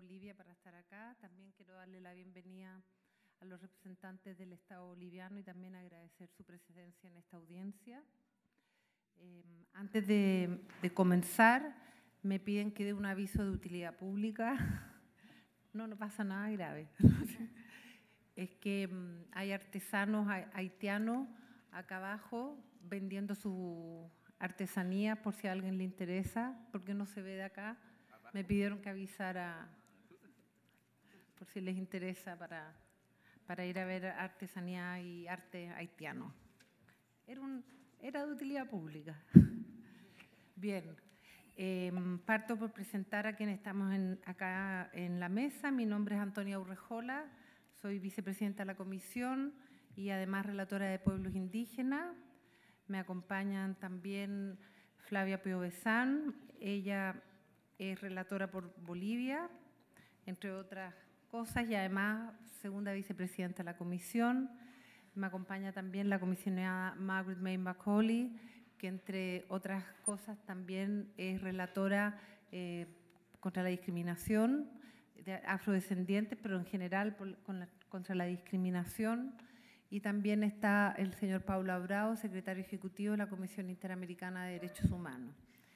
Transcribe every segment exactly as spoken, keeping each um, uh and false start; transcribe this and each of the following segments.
Bolivia para estar acá. También quiero darle la bienvenida a los representantes del Estado boliviano y también agradecer su presencia en esta audiencia. Eh, antes de, de comenzar, me piden que dé un aviso de utilidad pública. No, no pasa nada grave. Es que um, hay artesanos haitianos acá abajo vendiendo su artesanía por si a alguien le interesa, porque no se ve de acá. Me pidieron que avisara por si les interesa para, para ir a ver artesanía y arte haitiano. Era, un, era de utilidad pública. Bien, eh, parto por presentar a quienes estamos en, acá en la mesa. Mi nombre es Antonia Urrejola, soy vicepresidenta de la comisión y además relatora de pueblos indígenas. Me acompañan también Flavia Piovesan, ella es relatora por Bolivia, entre otras cosas, y además segunda vicepresidenta de la comisión. Me acompaña también la comisionada Margaret May Macaulay, que entre otras cosas también es relatora eh, contra la discriminación de afrodescendientes, pero en general por, con la, contra la discriminación. Y también está el señor Paulo Abrao, secretario ejecutivo de la Comisión Interamericana de Derechos Humanos.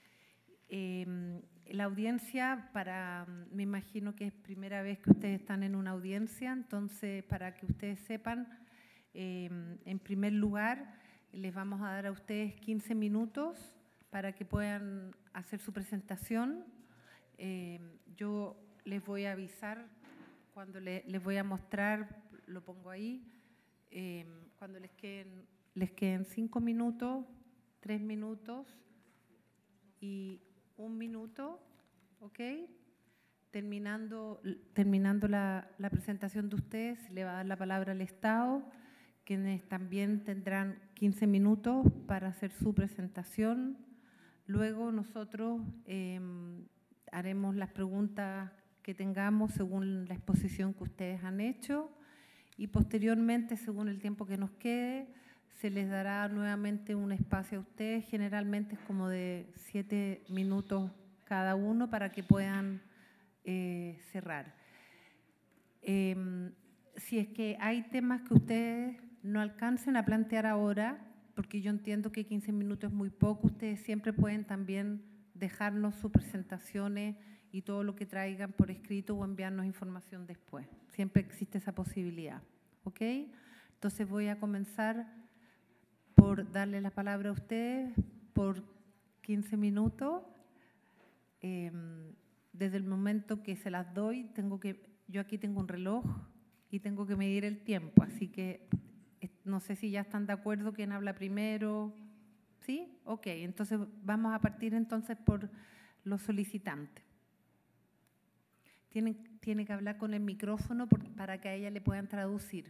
Eh, la audiencia, para, me imagino que es primera vez que ustedes están en una audiencia, entonces para que ustedes sepan, eh, en primer lugar, les vamos a dar a ustedes quince minutos para que puedan hacer su presentación. Eh, yo les voy a avisar cuando le, les voy a mostrar, lo pongo ahí, eh, cuando les queden, les queden cinco minutos, tres minutos y un minuto, ¿ok? Terminando, terminando la, la presentación de ustedes, le va a dar la palabra al Estado, quienes también tendrán quince minutos para hacer su presentación. Luego nosotros eh, haremos las preguntas que tengamos según la exposición que ustedes han hecho y posteriormente, según el tiempo que nos quede, se les dará nuevamente un espacio a ustedes, generalmente es como de siete minutos cada uno para que puedan eh, cerrar. Eh, si es que hay temas que ustedes no alcancen a plantear ahora, porque yo entiendo que quince minutos es muy poco, ustedes siempre pueden también dejarnos sus presentaciones y todo lo que traigan por escrito o enviarnos información después. Siempre existe esa posibilidad, ¿ok? Entonces voy a comenzar por darle la palabra a ustedes por quince minutos. Eh, desde el momento que se las doy, tengo que, yo aquí tengo un reloj y tengo que medir el tiempo, así que no sé si ya están de acuerdo quién habla primero. ¿Sí? Ok, entonces vamos a partir entonces por los solicitantes. Tienen, tiene que hablar con el micrófono por, para que a ella le puedan traducir.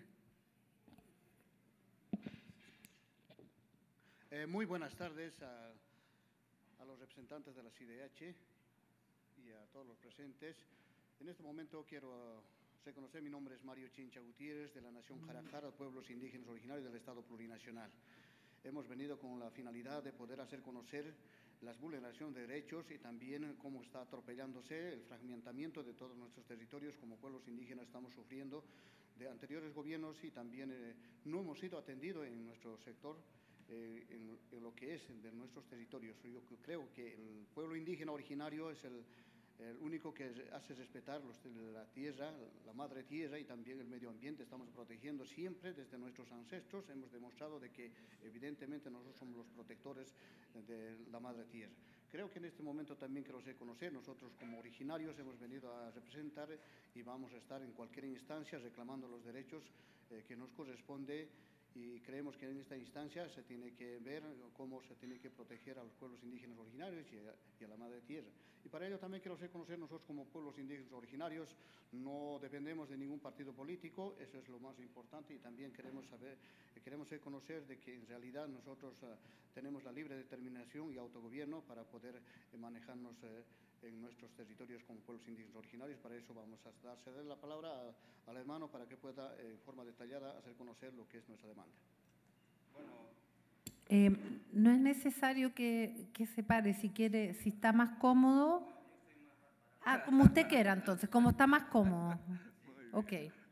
Eh, muy buenas tardes a, a los representantes de la C I D H y a todos los presentes. En este momento quiero reconocer, mi nombre es Mario Chincha Gutiérrez, de la Nación Jarajara, pueblos indígenas originarios del Estado Plurinacional. Hemos venido con la finalidad de poder hacer conocer las vulneraciones de derechos y también cómo está atropellándose el fragmentamiento de todos nuestros territorios como pueblos indígenas estamos sufriendo de anteriores gobiernos y también eh, no hemos sido atendidos en nuestro sector. Eh, en, en lo que es de nuestros territorios. Yo creo que el pueblo indígena originario es el, el único que hace respetar los, la tierra, la madre tierra y también el medio ambiente. Estamos protegiendo siempre desde nuestros ancestros. Hemos demostrado de que evidentemente nosotros somos los protectores de la madre tierra. Creo que en este momento también quiero reconocer, nosotros como originarios hemos venido a representar y vamos a estar en cualquier instancia reclamando los derechos eh, que nos corresponde. Y creemos que en esta instancia se tiene que ver cómo se tiene que proteger a los pueblos indígenas originarios y a, y a la madre tierra. Y para ello también quiero reconocer nosotros como pueblos indígenas originarios no dependemos de ningún partido político, eso es lo más importante y también queremos saber, queremos reconocer de que en realidad nosotros uh, tenemos la libre determinación y autogobierno para poder eh, manejarnos eh, en nuestros territorios como pueblos indígenas originarios. Para eso vamos a dar, ceder la palabra a, al hermano para que pueda, eh, en forma detallada, hacer conocer lo que es nuestra demanda. Bueno. Eh, no es necesario que, que se pare, si quiere, si está más cómodo. Ah, como usted quiera, entonces, como está más cómodo. Ok.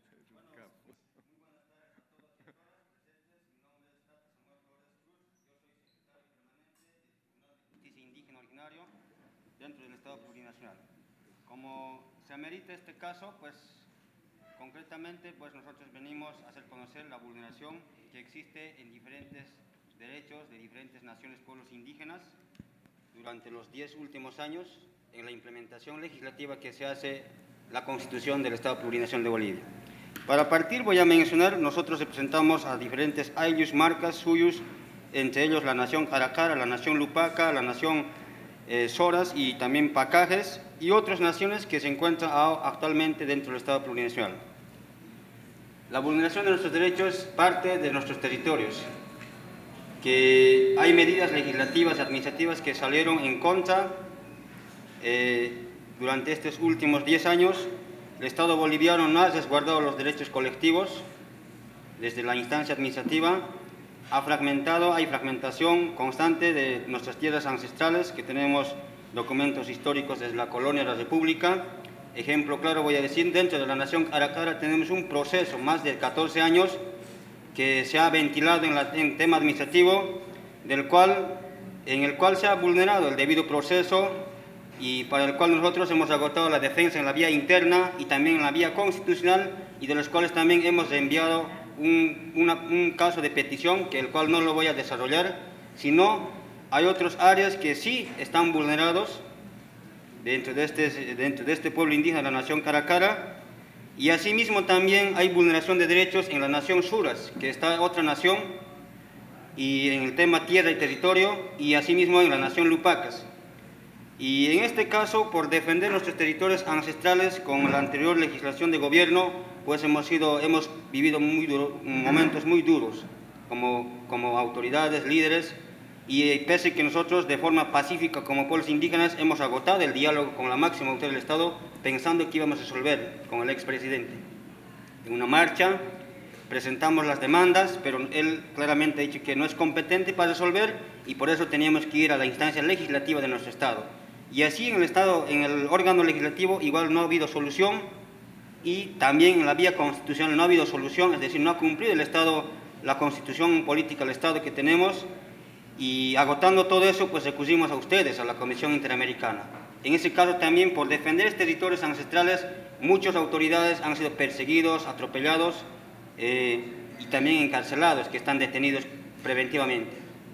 Indígena originario dentro del Estado plurinacional. Como se amerita este caso, pues concretamente pues nosotros venimos a hacer conocer la vulneración que existe en diferentes derechos de diferentes naciones, pueblos indígenas durante los diez últimos años en la implementación legislativa que se hace la Constitución del Estado plurinacional de Bolivia. Para partir voy a mencionar, nosotros representamos a diferentes ayllus, marcas, suyos, entre ellos la nación Caracara, la nación Lupaca, la nación eh, Soras y también Pacajes y otras naciones que se encuentran actualmente dentro del Estado plurinacional. La vulneración de nuestros derechos parte de nuestros territorios, que hay medidas legislativas y administrativas que salieron en contra eh, durante estos últimos diez años. El Estado boliviano no ha resguardado los derechos colectivos desde la instancia administrativa, ha fragmentado, hay fragmentación constante de nuestras tierras ancestrales, que tenemos documentos históricos desde la colonia de la República. Ejemplo claro voy a decir, dentro de la nación Caracara tenemos un proceso, más de catorce años, que se ha ventilado en, la, en tema administrativo, del cual, en el cual se ha vulnerado el debido proceso y para el cual nosotros hemos agotado la defensa en la vía interna y también en la vía constitucional, y de los cuales también hemos enviado un, una, un caso de petición, que el cual no lo voy a desarrollar, sino hay otras áreas que sí están vulnerados dentro de este, dentro de este pueblo indígena de la nación Caracara, y asimismo también hay vulneración de derechos en la nación Suras, que está otra nación, y en el tema tierra y territorio, y asimismo en la nación Lupacas. Y en este caso, por defender nuestros territorios ancestrales con la anterior legislación de gobierno, pues hemos, sido, hemos vivido muy duro, momentos muy duros como, como autoridades, líderes, y pese que nosotros de forma pacífica como pueblos indígenas hemos agotado el diálogo con la máxima autoridad del Estado pensando que íbamos a resolver con el expresidente. En una marcha presentamos las demandas, pero él claramente ha dicho que no es competente para resolver y por eso teníamos que ir a la instancia legislativa de nuestro Estado. Y así en el Estado, en el órgano legislativo igual no ha habido solución y también en la vía constitucional no ha habido solución, es decir, no ha cumplido el Estado la constitución política del Estado que tenemos. Y agotando todo eso, pues recurrimos a ustedes, a la Comisión Interamericana. En ese caso también, por defender territorios ancestrales, muchas autoridades han sido perseguidos, atropellados eh, y también encarcelados, que están detenidos preventivamente.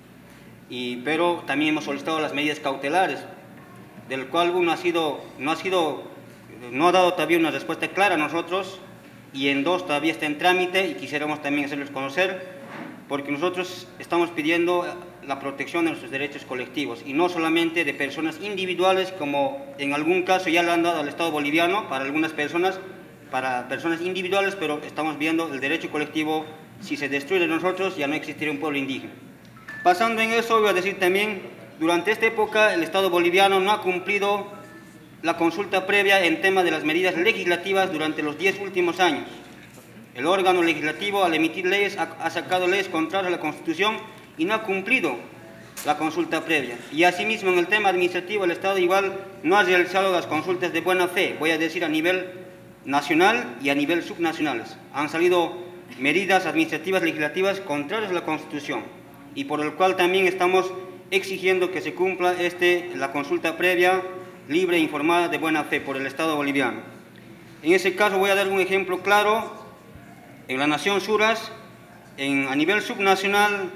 Y, pero también hemos solicitado las medidas cautelares, del cual uno ha sido, no, ha sido, no ha dado todavía una respuesta clara a nosotros, y en dos todavía está en trámite y quisiéramos también hacerles conocer, porque nosotros estamos pidiendo la protección de nuestros derechos colectivos y no solamente de personas individuales, como en algún caso ya le han dado al Estado boliviano para algunas personas, para personas individuales, pero estamos viendo el derecho colectivo. Si se destruye de nosotros, ya no existiría un pueblo indígena. Pasando en eso, voy a decir también, durante esta época el Estado boliviano no ha cumplido la consulta previa en tema de las medidas legislativas durante los diez últimos años. El órgano legislativo, al emitir leyes, ha, ha sacado leyes contrarias a la Constitución y no ha cumplido la consulta previa. Y asimismo, en el tema administrativo, el Estado igual no ha realizado las consultas de buena fe, voy a decir a nivel nacional y a nivel subnacionales. Han salido medidas administrativas legislativas contrarias a la Constitución y por el cual también estamos exigiendo que se cumpla este, la consulta previa, libre e informada de buena fe por el Estado boliviano. En ese caso voy a dar un ejemplo claro. En la nación Suras, en, a nivel subnacional,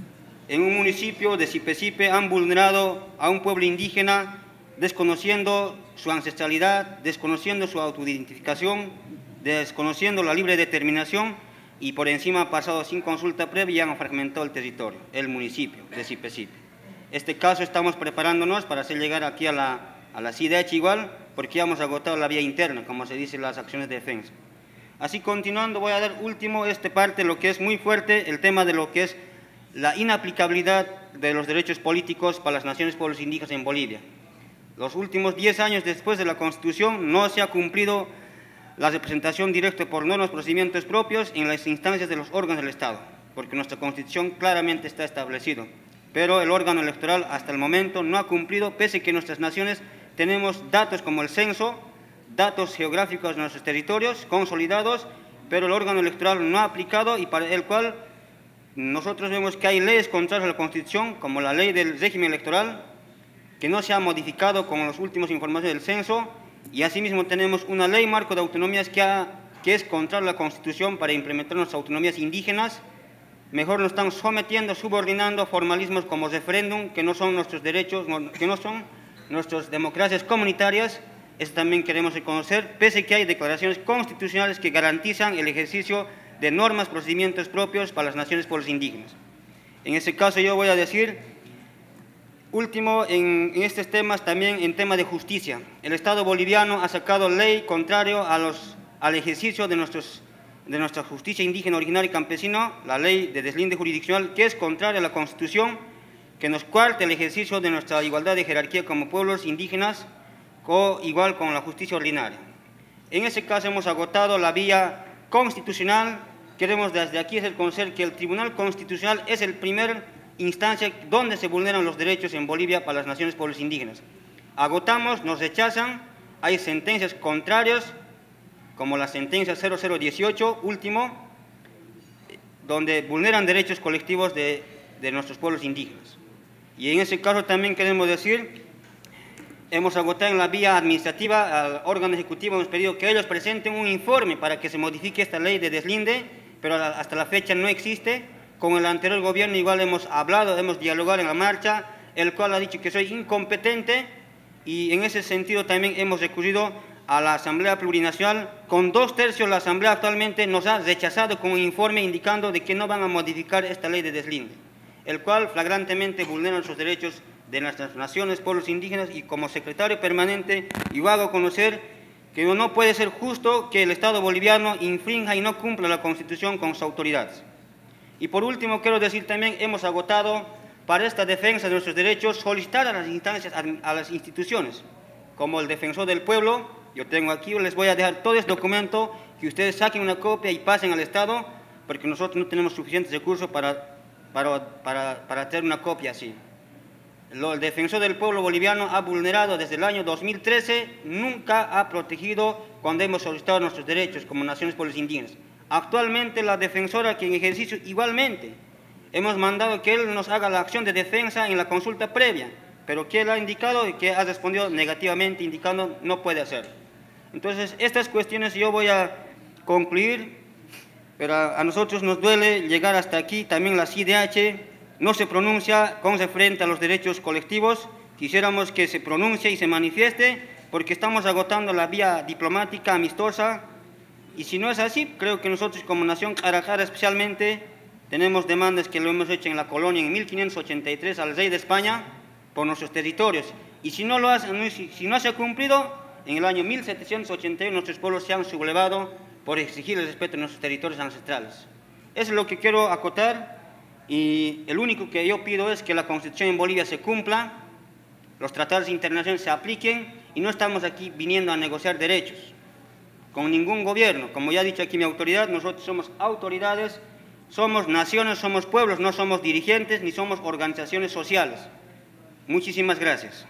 en un municipio de Sipe-Sipe han vulnerado a un pueblo indígena, desconociendo su ancestralidad, desconociendo su autoidentificación, desconociendo la libre determinación y por encima ha pasado sin consulta previa y han fragmentado el territorio, el municipio de Sipe-Sipe. Este caso estamos preparándonos para hacer llegar aquí a la, a la C I D H igual, porque ya hemos agotado la vía interna, como se dice en las acciones de defensa. Así continuando, voy a dar último esta parte, lo que es muy fuerte, el tema de lo que es la inaplicabilidad de los derechos políticos para las naciones pueblos indígenas en Bolivia. Los últimos diez años después de la Constitución no se ha cumplido la representación directa por normas procedimientos propios en las instancias de los órganos del Estado, porque nuestra Constitución claramente está establecido. Pero el órgano electoral hasta el momento no ha cumplido, pese a que nuestras naciones tenemos datos como el censo, datos geográficos de nuestros territorios consolidados, pero el órgano electoral no ha aplicado y para el cual nosotros vemos que hay leyes contrarias a la Constitución, como la ley del régimen electoral, que no se ha modificado con las últimas informaciones del censo, y asimismo tenemos una ley marco de autonomías que, ha, que es contraria a la Constitución para implementar nuestras autonomías indígenas. Mejor nos están sometiendo, subordinando a formalismos como referéndum, que no son nuestros derechos, que no son nuestras democracias comunitarias. Eso también queremos reconocer, pese a que hay declaraciones constitucionales que garantizan el ejercicio de normas, procedimientos propios para las naciones pueblos indígenas. En ese caso yo voy a decir, último, en, en estos temas también en tema de justicia. El Estado boliviano ha sacado ley contrario a los, al ejercicio de, nuestros, de nuestra justicia indígena, originaria y campesina, la ley de deslinde jurisdiccional, que es contraria a la Constitución, que nos coarta el ejercicio de nuestra igualdad de jerarquía como pueblos indígenas, o igual con la justicia ordinaria. En ese caso hemos agotado la vía constitucional. Queremos desde aquí reconocer que el Tribunal Constitucional es el primer instancia donde se vulneran los derechos en Bolivia para las naciones pueblos indígenas. Agotamos, nos rechazan, hay sentencias contrarias, como la sentencia cero cero dieciocho, último, donde vulneran derechos colectivos de, de nuestros pueblos indígenas. Y en ese caso también queremos decir, hemos agotado en la vía administrativa al órgano ejecutivo, hemos pedido que ellos presenten un informe para que se modifique esta ley de deslinde, pero hasta la fecha no existe. Con el anterior gobierno igual hemos hablado, hemos dialogado en la marcha, el cual ha dicho que soy incompetente, y en ese sentido también hemos recurrido a la Asamblea Plurinacional. Con dos tercios la Asamblea actualmente nos ha rechazado con un informe indicando de que no van a modificar esta ley de deslinde, el cual flagrantemente vulnera sus derechos de nuestras naciones, pueblos indígenas, y como secretario permanente yo hago conocer que no puede ser justo que el Estado boliviano infrinja y no cumpla la Constitución con sus autoridades. Y por último quiero decir también, hemos agotado para esta defensa de nuestros derechos solicitar a las instancias, a las instituciones, como el Defensor del Pueblo. Yo tengo aquí, les voy a dejar todo este documento, que ustedes saquen una copia y pasen al Estado, porque nosotros no tenemos suficientes recursos para, para, para, para hacer una copia así. El Defensor del Pueblo boliviano ha vulnerado desde el año dos mil trece, nunca ha protegido cuando hemos solicitado nuestros derechos como naciones pueblos indígenas. Actualmente la defensora, que en ejercicio igualmente, hemos mandado que él nos haga la acción de defensa en la consulta previa, pero que él ha indicado y que ha respondido negativamente, indicando no puede hacer. Entonces, estas cuestiones yo voy a concluir, pero a nosotros nos duele llegar hasta aquí. También la C I D H no se pronuncia con referente a los derechos colectivos. Quisiéramos que se pronuncie y se manifieste, porque estamos agotando la vía diplomática amistosa, y si no es así, creo que nosotros como nación Carajara especialmente tenemos demandas que lo hemos hecho en la colonia en mil quinientos ochenta y tres al rey de España por nuestros territorios, y si no, lo hace, si, si no se ha cumplido, en el año mil setecientos ochenta y uno nuestros pueblos se han sublevado por exigir el respeto de nuestros territorios ancestrales. Eso es lo que quiero acotar. Y el único que yo pido es que la Constitución en Bolivia se cumpla, los tratados internacionales se apliquen, y no estamos aquí viniendo a negociar derechos con ningún gobierno. Como ya ha dicho aquí mi autoridad, nosotros somos autoridades, somos naciones, somos pueblos, no somos dirigentes ni somos organizaciones sociales. Muchísimas gracias.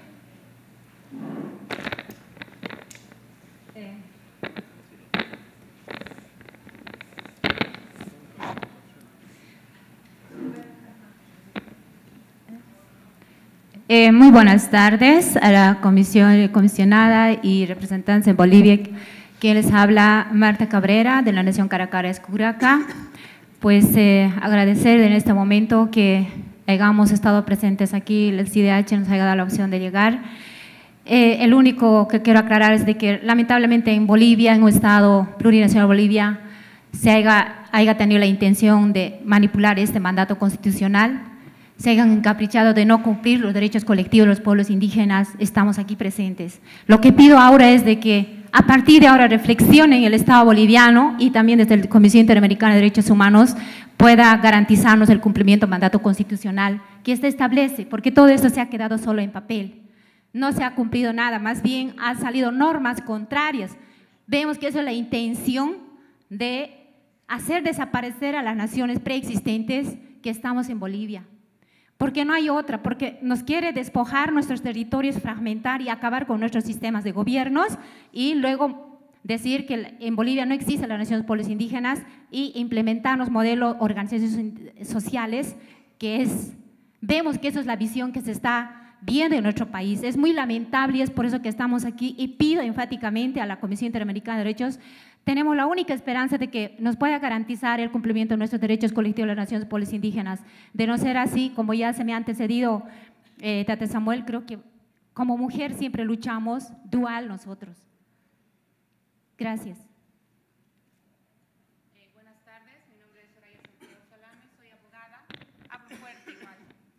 Eh, muy buenas tardes a la comisión, comisionada y representantes en Bolivia. Quien les habla, Marta Cabrera, de la Nación Caracara Escuraca. Pues eh, agradecer en este momento que hayamos estado presentes aquí, el C I D H nos haya dado la opción de llegar. Eh, el único que quiero aclarar es de que lamentablemente en Bolivia, en un Estado plurinacional Bolivia, se haya, haya tenido la intención de manipular este mandato constitucional, se hayan encaprichado de no cumplir los derechos colectivos de los pueblos indígenas. Estamos aquí presentes. Lo que pido ahora es de que a partir de ahora reflexionen el Estado boliviano y también desde la Comisión Interamericana de Derechos Humanos pueda garantizarnos el cumplimiento del mandato constitucional que este establece, porque todo esto se ha quedado solo en papel. No se ha cumplido nada, más bien han salido normas contrarias. Vemos que eso es la intención de hacer desaparecer a las naciones preexistentes que estamos en Bolivia. porque no hay otra, porque nos quiere despojar nuestros territorios, fragmentar y acabar con nuestros sistemas de gobiernos y luego decir que en Bolivia no existe la nación de pueblos indígenas y implementar los modelos organizaciones sociales, que es, vemos que eso es la visión que se está viendo en nuestro país. Es muy lamentable y es por eso que estamos aquí y pido enfáticamente a la Comisión Interamericana de Derechos, tenemos la única esperanza de que nos pueda garantizar el cumplimiento de nuestros derechos colectivos de las naciones de pueblos indígenas. De no ser así, como ya se me ha antecedido eh, Tate Samuel, creo que como mujer siempre luchamos dual nosotros. Gracias. Eh, buenas tardes, mi nombre es Soraya Santiago Salame, soy abogada. Hablo fuerte igual.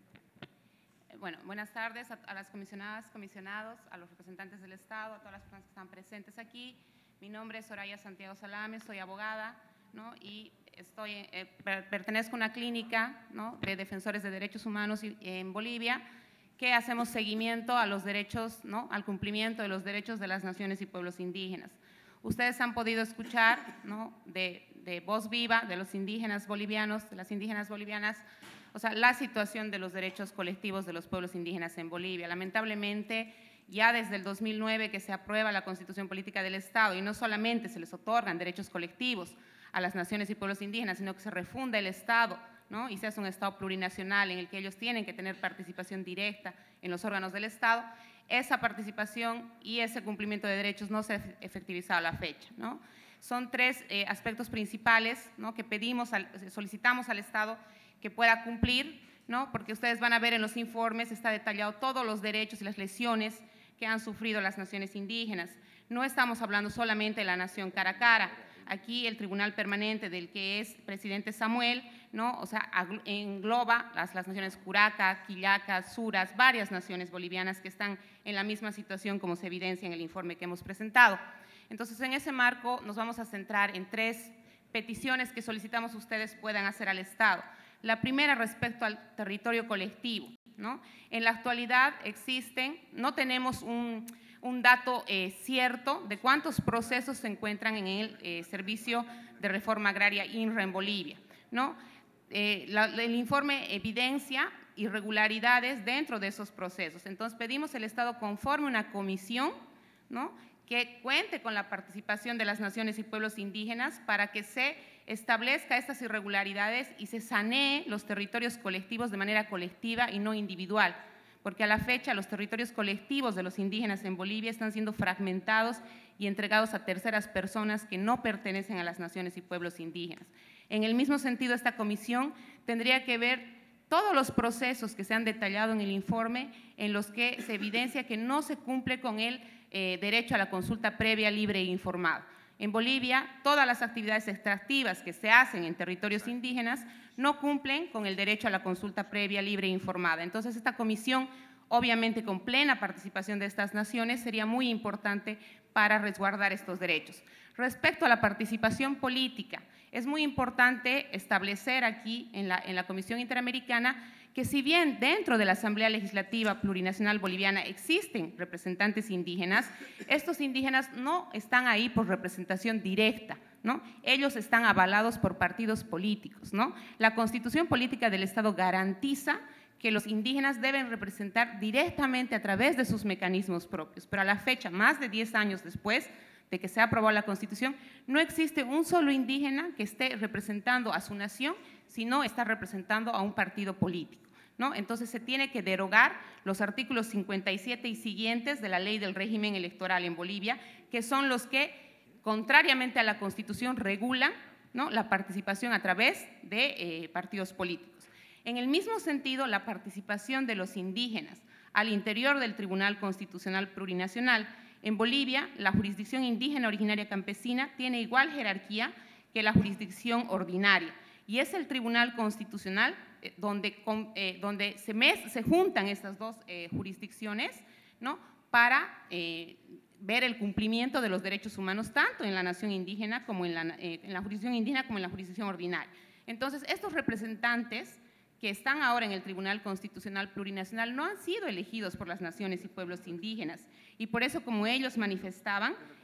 Eh, bueno, buenas tardes a, a las comisionadas, comisionados, a los representantes del Estado, a todas las personas que están presentes aquí. Mi nombre es Soraya Santiago Salame, soy abogada, ¿no? Y estoy, eh, per, pertenezco a una clínica, ¿no?, de defensores de derechos humanos en Bolivia, que hacemos seguimiento a los derechos, ¿no?, al cumplimiento de los derechos de las naciones y pueblos indígenas. Ustedes han podido escuchar, ¿no?, de, de voz viva de los indígenas bolivianos, de las indígenas bolivianas, o sea, la situación de los derechos colectivos de los pueblos indígenas en Bolivia. Lamentablemente, ya desde el dos mil nueve que se aprueba la Constitución Política del Estado y no solamente se les otorgan derechos colectivos a las naciones y pueblos indígenas, sino que se refunda el Estado, ¿no?, y se hace un Estado plurinacional en el que ellos tienen que tener participación directa en los órganos del Estado, esa participación y ese cumplimiento de derechos no se ha efectivizado a la fecha, ¿no? Son tres eh, aspectos principales, ¿no?, que pedimos, al, solicitamos al Estado que pueda cumplir, ¿no?, porque ustedes van a ver en los informes, está detallado todos los derechos y las lesiones que han sufrido las naciones indígenas. No estamos hablando solamente de la nación Caracara. Aquí el Tribunal Permanente del que es presidente Samuel, ¿no?, o sea, engloba las, las naciones Curaca, Quillaca, Suras, varias naciones bolivianas que están en la misma situación como se evidencia en el informe que hemos presentado. Entonces, en ese marco nos vamos a centrar en tres peticiones que solicitamos ustedes puedan hacer al Estado. La primera respecto al territorio colectivo, ¿no? En la actualidad existen, no tenemos un, un dato eh, cierto de cuántos procesos se encuentran en el eh, Servicio de Reforma Agraria I N R A en Bolivia, ¿no? Eh, la, el informe evidencia irregularidades dentro de esos procesos. Entonces pedimos al Estado conforme una comisión, ¿no?, que cuente con la participación de las naciones y pueblos indígenas para que se establezca estas irregularidades y se sanee los territorios colectivos de manera colectiva y no individual, porque a la fecha los territorios colectivos de los indígenas en Bolivia están siendo fragmentados y entregados a terceras personas que no pertenecen a las naciones y pueblos indígenas. En el mismo sentido, esta comisión tendría que ver todos los procesos que se han detallado en el informe en los que se evidencia que no se cumple con el eh, derecho a la consulta previa, libre e informada. En Bolivia, todas las actividades extractivas que se hacen en territorios indígenas no cumplen con el derecho a la consulta previa, libre e informada. Entonces, esta comisión, obviamente con plena participación de estas naciones, sería muy importante para resguardar estos derechos. Respecto a la participación política, es muy importante establecer aquí en la, en la Comisión Interamericana que si bien dentro de la Asamblea Legislativa Plurinacional Boliviana existen representantes indígenas, estos indígenas no están ahí por representación directa, ¿no? Ellos están avalados por partidos políticos, ¿no? La Constitución Política del Estado garantiza que los indígenas deben representar directamente a través de sus mecanismos propios, pero a la fecha, más de diez años después de que se aprobó la Constitución, no existe un solo indígena que esté representando a su nación, sino está representando a un partido político, ¿no? Entonces se tiene que derogar los artículos cincuenta y siete y siguientes de la Ley del Régimen Electoral en Bolivia, que son los que, contrariamente a la Constitución, regulan, ¿no?, la participación a través de eh, partidos políticos. En el mismo sentido, la participación de los indígenas al interior del Tribunal Constitucional Plurinacional. En Bolivia, la jurisdicción indígena originaria campesina tiene igual jerarquía que la jurisdicción ordinaria y es el Tribunal Constitucional eh, donde, con, eh, donde se, mes, se juntan estas dos eh, jurisdicciones, ¿no?, para eh, ver el cumplimiento de los derechos humanos tanto en la nación indígena como en la, eh, en la jurisdicción indígena como en la jurisdicción ordinaria. Entonces, estos representantes que están ahora en el Tribunal Constitucional Plurinacional no han sido elegidos por las naciones y pueblos indígenas y por eso, como ellos manifestaban,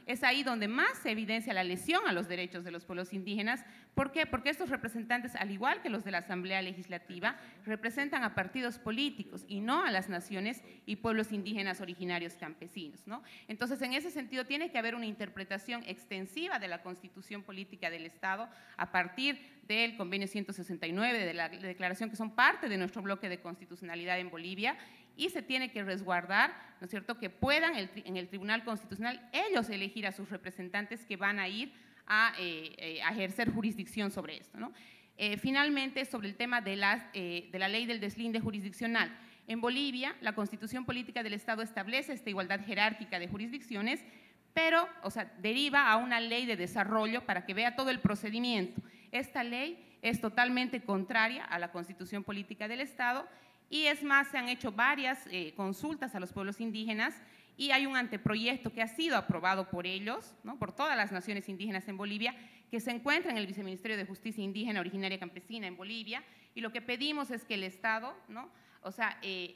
es ahí donde más se evidencia la lesión a los derechos de los pueblos indígenas. ¿Por qué? Porque estos representantes, al igual que los de la Asamblea Legislativa, representan a partidos políticos y no a las naciones y pueblos indígenas originarios campesinos, ¿no? Entonces, en ese sentido, tiene que haber una interpretación extensiva de la Constitución Política del Estado a partir del Convenio ciento sesenta y nueve, de la declaración que son parte de nuestro bloque de constitucionalidad en Bolivia, y se tiene que resguardar, ¿no es cierto?, que puedan el, en el Tribunal Constitucional ellos elegir a sus representantes que van a ir a, eh, eh, a ejercer jurisdicción sobre esto, ¿no? Eh, finalmente, sobre el tema de, las, eh, de la ley del deslinde jurisdiccional. En Bolivia, la Constitución Política del Estado establece esta igualdad jerárquica de jurisdicciones, pero, o sea, deriva a una ley de desarrollo para que vea todo el procedimiento. Esta ley es totalmente contraria a la Constitución Política del Estado y es más, se han hecho varias eh, consultas a los pueblos indígenas y hay un anteproyecto que ha sido aprobado por ellos, ¿no?, por todas las naciones indígenas en Bolivia, que se encuentra en el Viceministerio de Justicia Indígena Originaria Campesina en Bolivia, y lo que pedimos es que el Estado, ¿no?, o sea, eh,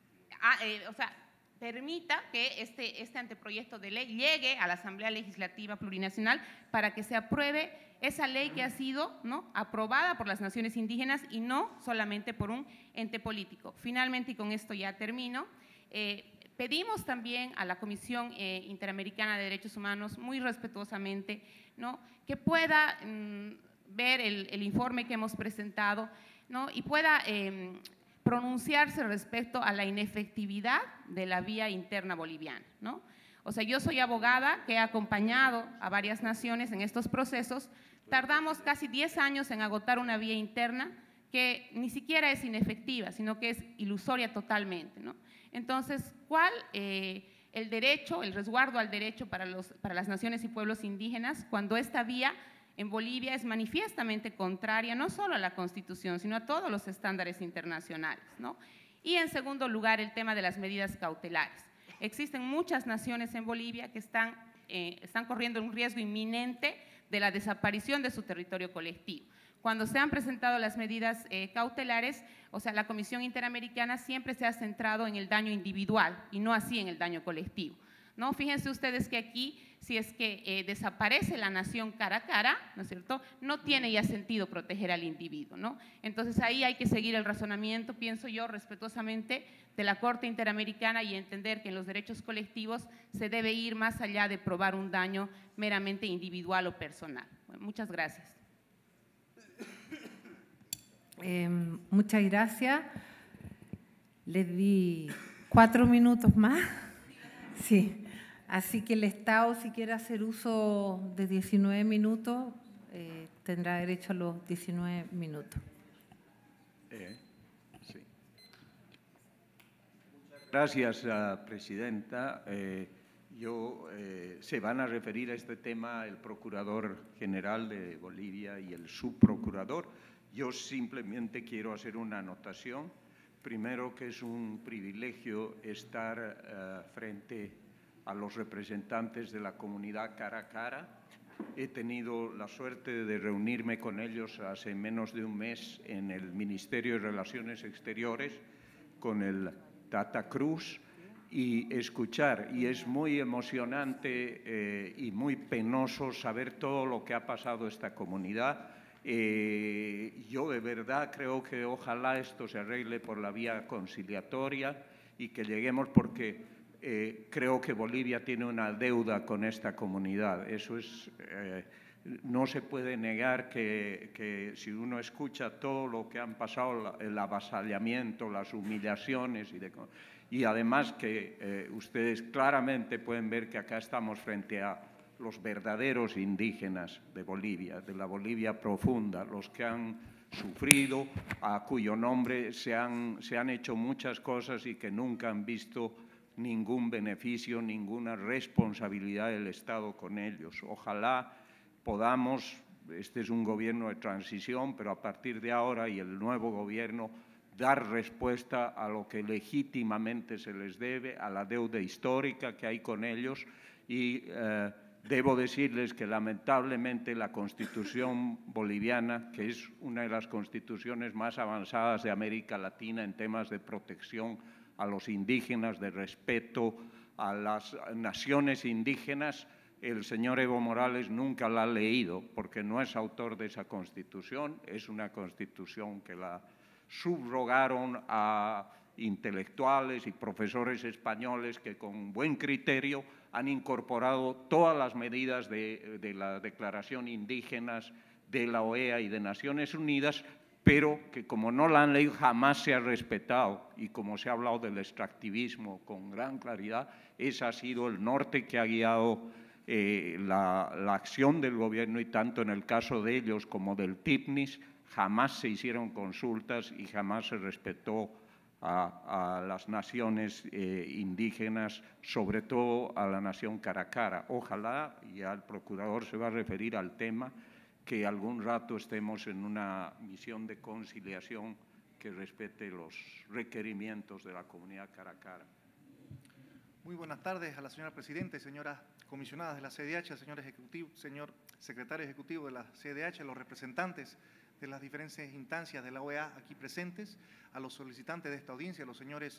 a, eh, o sea, permita que este, este anteproyecto de ley llegue a la Asamblea Legislativa Plurinacional para que se apruebe esa ley que ha sido, ¿no?, aprobada por las naciones indígenas y no solamente por un ente político. Finalmente, y con esto ya termino, eh, pedimos también a la Comisión eh, Interamericana de Derechos Humanos, muy respetuosamente, ¿no?, que pueda mmm, ver el, el informe que hemos presentado, ¿no?, y pueda eh, pronunciarse respecto a la inefectividad de la vía interna boliviana, ¿no? O sea, yo soy abogada que he acompañado a varias naciones en estos procesos. Tardamos casi diez años en agotar una vía interna que ni siquiera es inefectiva, sino que es ilusoria totalmente, ¿no? Entonces, ¿cuál eh, el derecho, el resguardo al derecho para, los, para las naciones y pueblos indígenas cuando esta vía en Bolivia es manifiestamente contraria no solo a la Constitución, sino a todos los estándares internacionales, ¿no? Y en segundo lugar, el tema de las medidas cautelares. Existen muchas naciones en Bolivia que están, eh, están corriendo un riesgo inminente de la desaparición de su territorio colectivo. Cuando se han presentado las medidas eh, cautelares, o sea, la Comisión Interamericana siempre se ha centrado en el daño individual y no así en el daño colectivo, ¿no? Fíjense ustedes que aquí, si es que eh, desaparece la nación cara a cara, ¿no es cierto?, no tiene ya sentido proteger al individuo, ¿no? Entonces ahí hay que seguir el razonamiento, pienso yo, respetuosamente, de la Corte Interamericana y entender que en los derechos colectivos se debe ir más allá de probar un daño meramente individual o personal. Bueno, muchas gracias. Eh, muchas gracias. Les di cuatro minutos más. Sí. Así que el Estado, si quiere hacer uso de diecinueve minutos, eh, tendrá derecho a los diecinueve minutos. Eh, sí. Gracias, uh, Presidenta. Eh, yo, eh, se van a referir a este tema el Procurador General de Bolivia y el Subprocurador. Yo simplemente quiero hacer una anotación. Primero, que es un privilegio estar uh, frente a los representantes de la comunidad cara a cara. He tenido la suerte de reunirme con ellos hace menos de un mes en el Ministerio de Relaciones Exteriores con el Tata Cruz y escuchar, y es muy emocionante eh, y muy penoso saber todo lo que ha pasado esta comunidad. Eh, yo de verdad creo que ojalá esto se arregle por la vía conciliatoria y que lleguemos, porque Eh, creo que Bolivia tiene una deuda con esta comunidad. Eso es, eh, no se puede negar que, que si uno escucha todo lo que han pasado, el avasallamiento, las humillaciones, y, de, y además que eh, ustedes claramente pueden ver que acá estamos frente a los verdaderos indígenas de Bolivia, de la Bolivia profunda, los que han sufrido, a cuyo nombre se han, se han hecho muchas cosas y que nunca han visto ningún beneficio, ninguna responsabilidad del Estado con ellos. Ojalá podamos, este es un gobierno de transición, pero a partir de ahora y el nuevo gobierno, dar respuesta a lo que legítimamente se les debe, a la deuda histórica que hay con ellos. Y eh, debo decirles que lamentablemente la Constitución boliviana, que es una de las constituciones más avanzadas de América Latina en temas de protección a los indígenas, de respeto a las naciones indígenas, el señor Evo Morales nunca la ha leído porque no es autor de esa Constitución, es una Constitución que la subrogaron a intelectuales y profesores españoles que con buen criterio han incorporado todas las medidas de, de la Declaración Indígenas de la O E A y de Naciones Unidas, pero que como no la han leído jamás se ha respetado, y como se ha hablado del extractivismo con gran claridad, ese ha sido el norte que ha guiado eh, la, la acción del gobierno, y tanto en el caso de ellos como del TIPNIS jamás se hicieron consultas y jamás se respetó a, a las naciones eh, indígenas, sobre todo a la nación Caracara. Ojalá, y ya el procurador se va a referir al tema, que algún rato estemos en una misión de conciliación que respete los requerimientos de la comunidad Caracara. Muy buenas tardes a la señora Presidenta y señoras comisionadas de la C D H, señor ejecutivo, señor secretario ejecutivo de la C D H, los representantes de las diferentes instancias de la O E A aquí presentes, a los solicitantes de esta audiencia, a los señores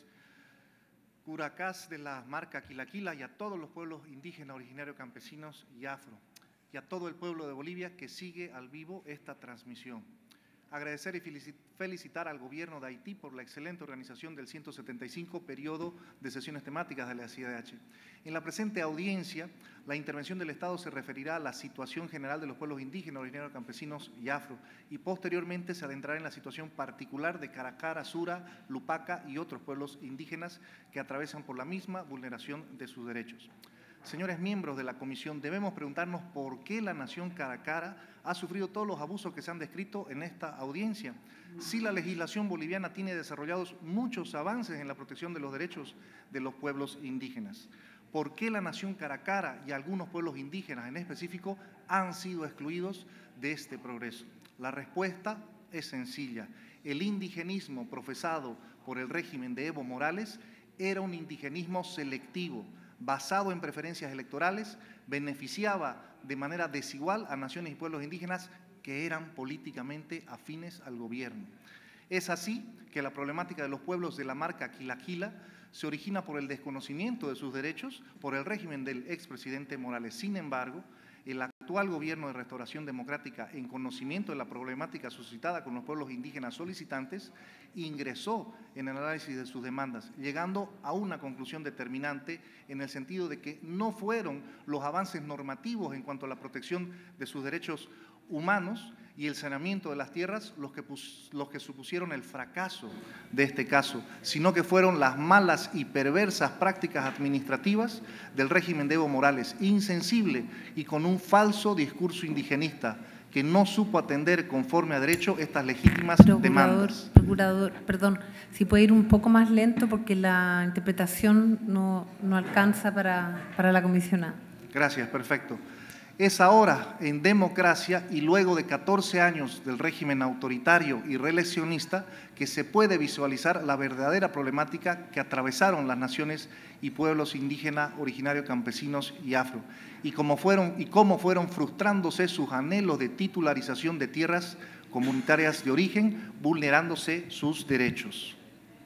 curacás de la marca Quilaquila y a todos los pueblos indígenas, originarios, campesinos y afro, y a todo el pueblo de Bolivia que sigue al vivo esta transmisión. Agradecer y felicitar al gobierno de Haití por la excelente organización del ciento setenta y cinco periodo de sesiones temáticas de la C D H. En la presente audiencia, la intervención del Estado se referirá a la situación general de los pueblos indígenas, originarios, campesinos y afro, y posteriormente se adentrará en la situación particular de Caracara, Sura, Lupaca y otros pueblos indígenas que atravesan por la misma vulneración de sus derechos. Señores miembros de la comisión, debemos preguntarnos por qué la nación Caracara ha sufrido todos los abusos que se han descrito en esta audiencia. Si la legislación boliviana tiene desarrollados muchos avances en la protección de los derechos de los pueblos indígenas, ¿por qué la nación Caracara y algunos pueblos indígenas en específico han sido excluidos de este progreso? La respuesta es sencilla. El indigenismo profesado por el régimen de Evo Morales era un indigenismo selectivo, basado en preferencias electorales, beneficiaba de manera desigual a naciones y pueblos indígenas que eran políticamente afines al gobierno. Es así que la problemática de los pueblos de la marca Quilaquila se origina por el desconocimiento de sus derechos por el régimen del expresidente Morales. Sin embargo, el actual gobierno de Restauración Democrática, en conocimiento de la problemática suscitada con los pueblos indígenas solicitantes, ingresó en el análisis de sus demandas, llegando a una conclusión determinante en el sentido de que no fueron los avances normativos en cuanto a la protección de sus derechos humanos y el saneamiento de las tierras los que, pus, los que supusieron el fracaso de este caso, sino que fueron las malas y perversas prácticas administrativas del régimen de Evo Morales, insensible y con un falso discurso indigenista que no supo atender conforme a derecho estas legítimas procurador, demandas. Procurador, perdón, si puede ir un poco más lento porque la interpretación no, no alcanza para, para la comisionada. Gracias, perfecto. Es ahora, en democracia y luego de catorce años del régimen autoritario y reeleccionista, que se puede visualizar la verdadera problemática que atravesaron las naciones y pueblos indígenas, originarios, campesinos y afro, y cómo fueron, y cómo fueron frustrándose sus anhelos de titularización de tierras comunitarias de origen, vulnerándose sus derechos.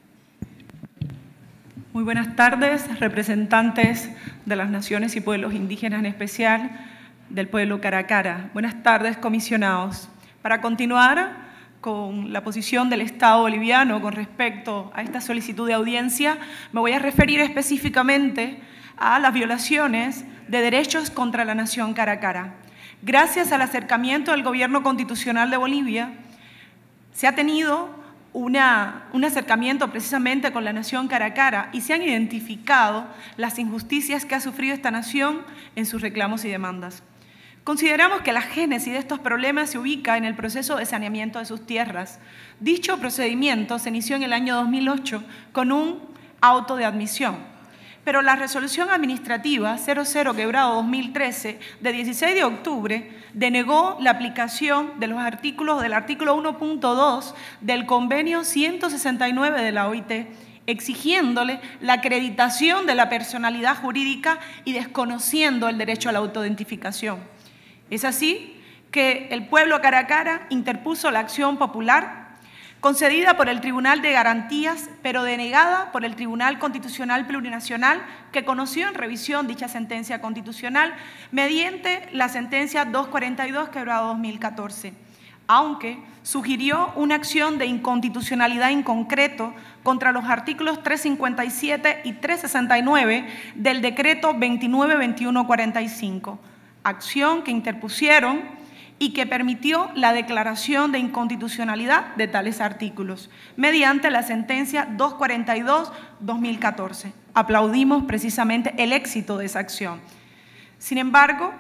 Muy buenas tardes, representantes de las naciones y pueblos indígenas, en especial del pueblo Caracara. Buenas tardes, comisionados. Para continuar con la posición del Estado boliviano con respecto a esta solicitud de audiencia, me voy a referir específicamente a las violaciones de derechos contra la nación Caracara. Gracias al acercamiento del Gobierno Constitucional de Bolivia, se ha tenido Una, un acercamiento precisamente con la nación Caracara y se han identificado las injusticias que ha sufrido esta nación en sus reclamos y demandas. Consideramos que la génesis de estos problemas se ubica en el proceso de saneamiento de sus tierras. Dicho procedimiento se inició en el año dos mil ocho con un auto de admisión, pero la resolución administrativa cero cero dos mil trece de dieciséis de octubre denegó la aplicación de los artículos del artículo uno punto dos del convenio ciento sesenta y nueve de la O I T, exigiéndole la acreditación de la personalidad jurídica y desconociendo el derecho a la autoidentificación. Es así que el pueblo Caracara interpuso la acción popular concedida por el Tribunal de Garantías, pero denegada por el Tribunal Constitucional Plurinacional, que conoció en revisión dicha sentencia constitucional mediante la sentencia doscientos cuarenta y dos, quebrado dos mil catorce, aunque sugirió una acción de inconstitucionalidad en concreto contra los artículos trescientos cincuenta y siete y trescientos sesenta y nueve del decreto veintinueve veintiuno cuarenta y cinco, acción que interpusieron y que permitió la declaración de inconstitucionalidad de tales artículos, mediante la sentencia doscientos cuarenta y dos dos mil catorce. Aplaudimos precisamente el éxito de esa acción. Sin embargo,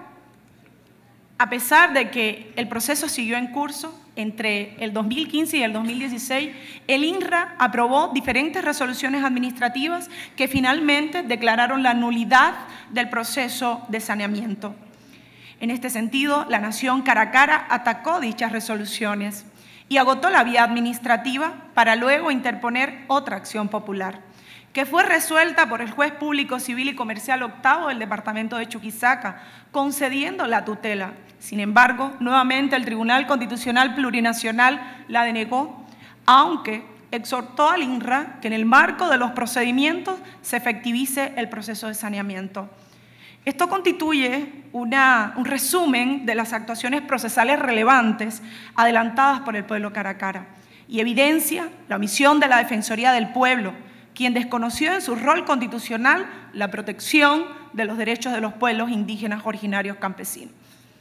a pesar de que el proceso siguió en curso, entre el dos mil quince y el dos mil dieciséis, el INRA aprobó diferentes resoluciones administrativas que finalmente declararon la nulidad del proceso de saneamiento. En este sentido, la Nación Caracara atacó dichas resoluciones y agotó la vía administrativa para luego interponer otra acción popular, que fue resuelta por el Juez Público Civil y Comercial octavo del Departamento de Chuquisaca, concediendo la tutela. Sin embargo, nuevamente el Tribunal Constitucional Plurinacional la denegó, aunque exhortó al INRA que en el marco de los procedimientos se efectivice el proceso de saneamiento. Esto constituye una, un resumen de las actuaciones procesales relevantes adelantadas por el pueblo Caracara y evidencia la omisión de la Defensoría del Pueblo, quien desconoció en su rol constitucional la protección de los derechos de los pueblos indígenas originarios campesinos.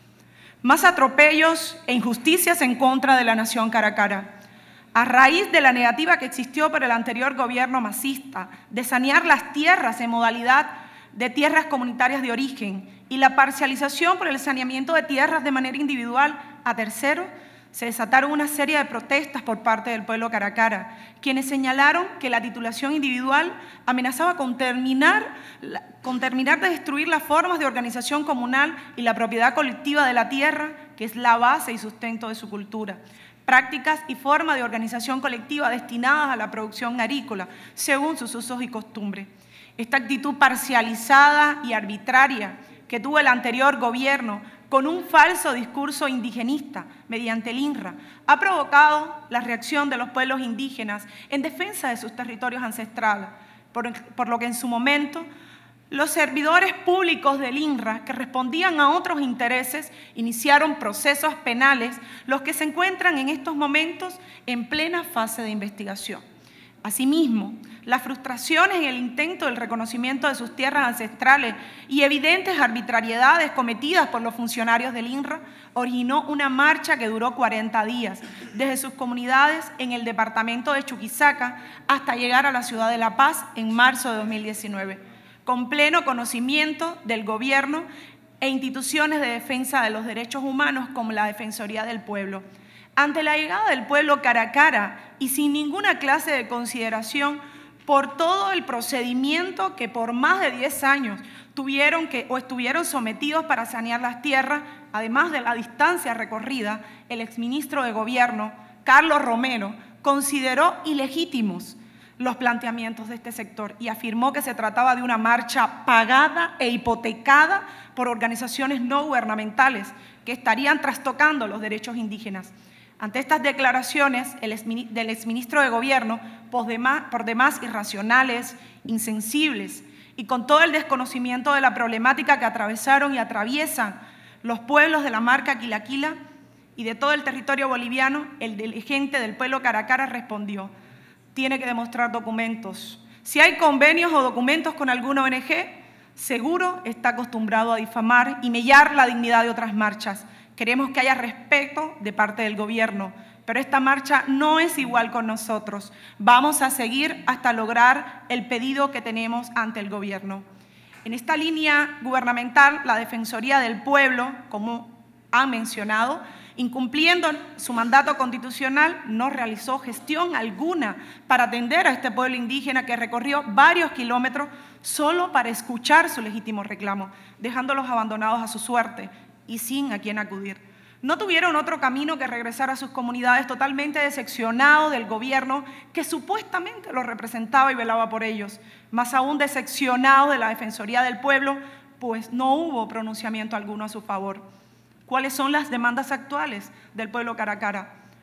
Más atropellos e injusticias en contra de la Nación Caracara. A raíz de la negativa que existió por el anterior gobierno masista de sanear las tierras en modalidad de tierras comunitarias de origen y la parcialización por el saneamiento de tierras de manera individual a terceros, se desataron una serie de protestas por parte del pueblo Caracara, quienes señalaron que la titulación individual amenazaba con terminar, con terminar de destruir las formas de organización comunal y la propiedad colectiva de la tierra, que es la base y sustento de su cultura. Prácticas y formas de organización colectiva destinadas a la producción agrícola, según sus usos y costumbres. Esta actitud parcializada y arbitraria que tuvo el anterior gobierno con un falso discurso indigenista mediante el INRA, ha provocado la reacción de los pueblos indígenas en defensa de sus territorios ancestrales, por, por lo que en su momento los servidores públicos del INRA que respondían a otros intereses iniciaron procesos penales, los que se encuentran en estos momentos en plena fase de investigación. Asimismo, las frustraciones en el intento del reconocimiento de sus tierras ancestrales y evidentes arbitrariedades cometidas por los funcionarios del INRA originó una marcha que duró cuarenta días, desde sus comunidades en el departamento de Chuquisaca hasta llegar a la ciudad de La Paz en marzo de dos mil diecinueve, con pleno conocimiento del gobierno e instituciones de defensa de los derechos humanos como la Defensoría del Pueblo. Ante la llegada del pueblo Caracara y sin ninguna clase de consideración por todo el procedimiento que por más de diez años tuvieron que, o estuvieron sometidos para sanear las tierras, además de la distancia recorrida, el exministro de Gobierno, Carlos Romero, consideró ilegítimos los planteamientos de este sector y afirmó que se trataba de una marcha pagada e hipotecada por organizaciones no gubernamentales que estarían trastocando los derechos indígenas. Ante estas declaraciones del exministro de Gobierno, por demás, por demás irracionales, insensibles y con todo el desconocimiento de la problemática que atravesaron y atraviesan los pueblos de la marca Quilaquila y de todo el territorio boliviano, el dirigente del pueblo Caracara respondió: tiene que demostrar documentos. Si hay convenios o documentos con alguna O N G, seguro está acostumbrado a difamar y mellar la dignidad de otras marchas. Queremos que haya respeto de parte del gobierno, pero esta marcha no es igual con nosotros. Vamos a seguir hasta lograr el pedido que tenemos ante el gobierno. En esta línea gubernamental, la Defensoría del Pueblo, como han mencionado, incumpliendo su mandato constitucional, no realizó gestión alguna para atender a este pueblo indígena que recorrió varios kilómetros solo para escuchar su legítimo reclamo, dejándolos abandonados a su suerte y sin a quién acudir. No tuvieron otro camino que regresar a sus comunidades totalmente decepcionados del gobierno que supuestamente los representaba y velaba por ellos, más aún decepcionados de la Defensoría del Pueblo, pues no hubo pronunciamiento alguno a su favor. ¿Cuáles son las demandas actuales del pueblo Caracara?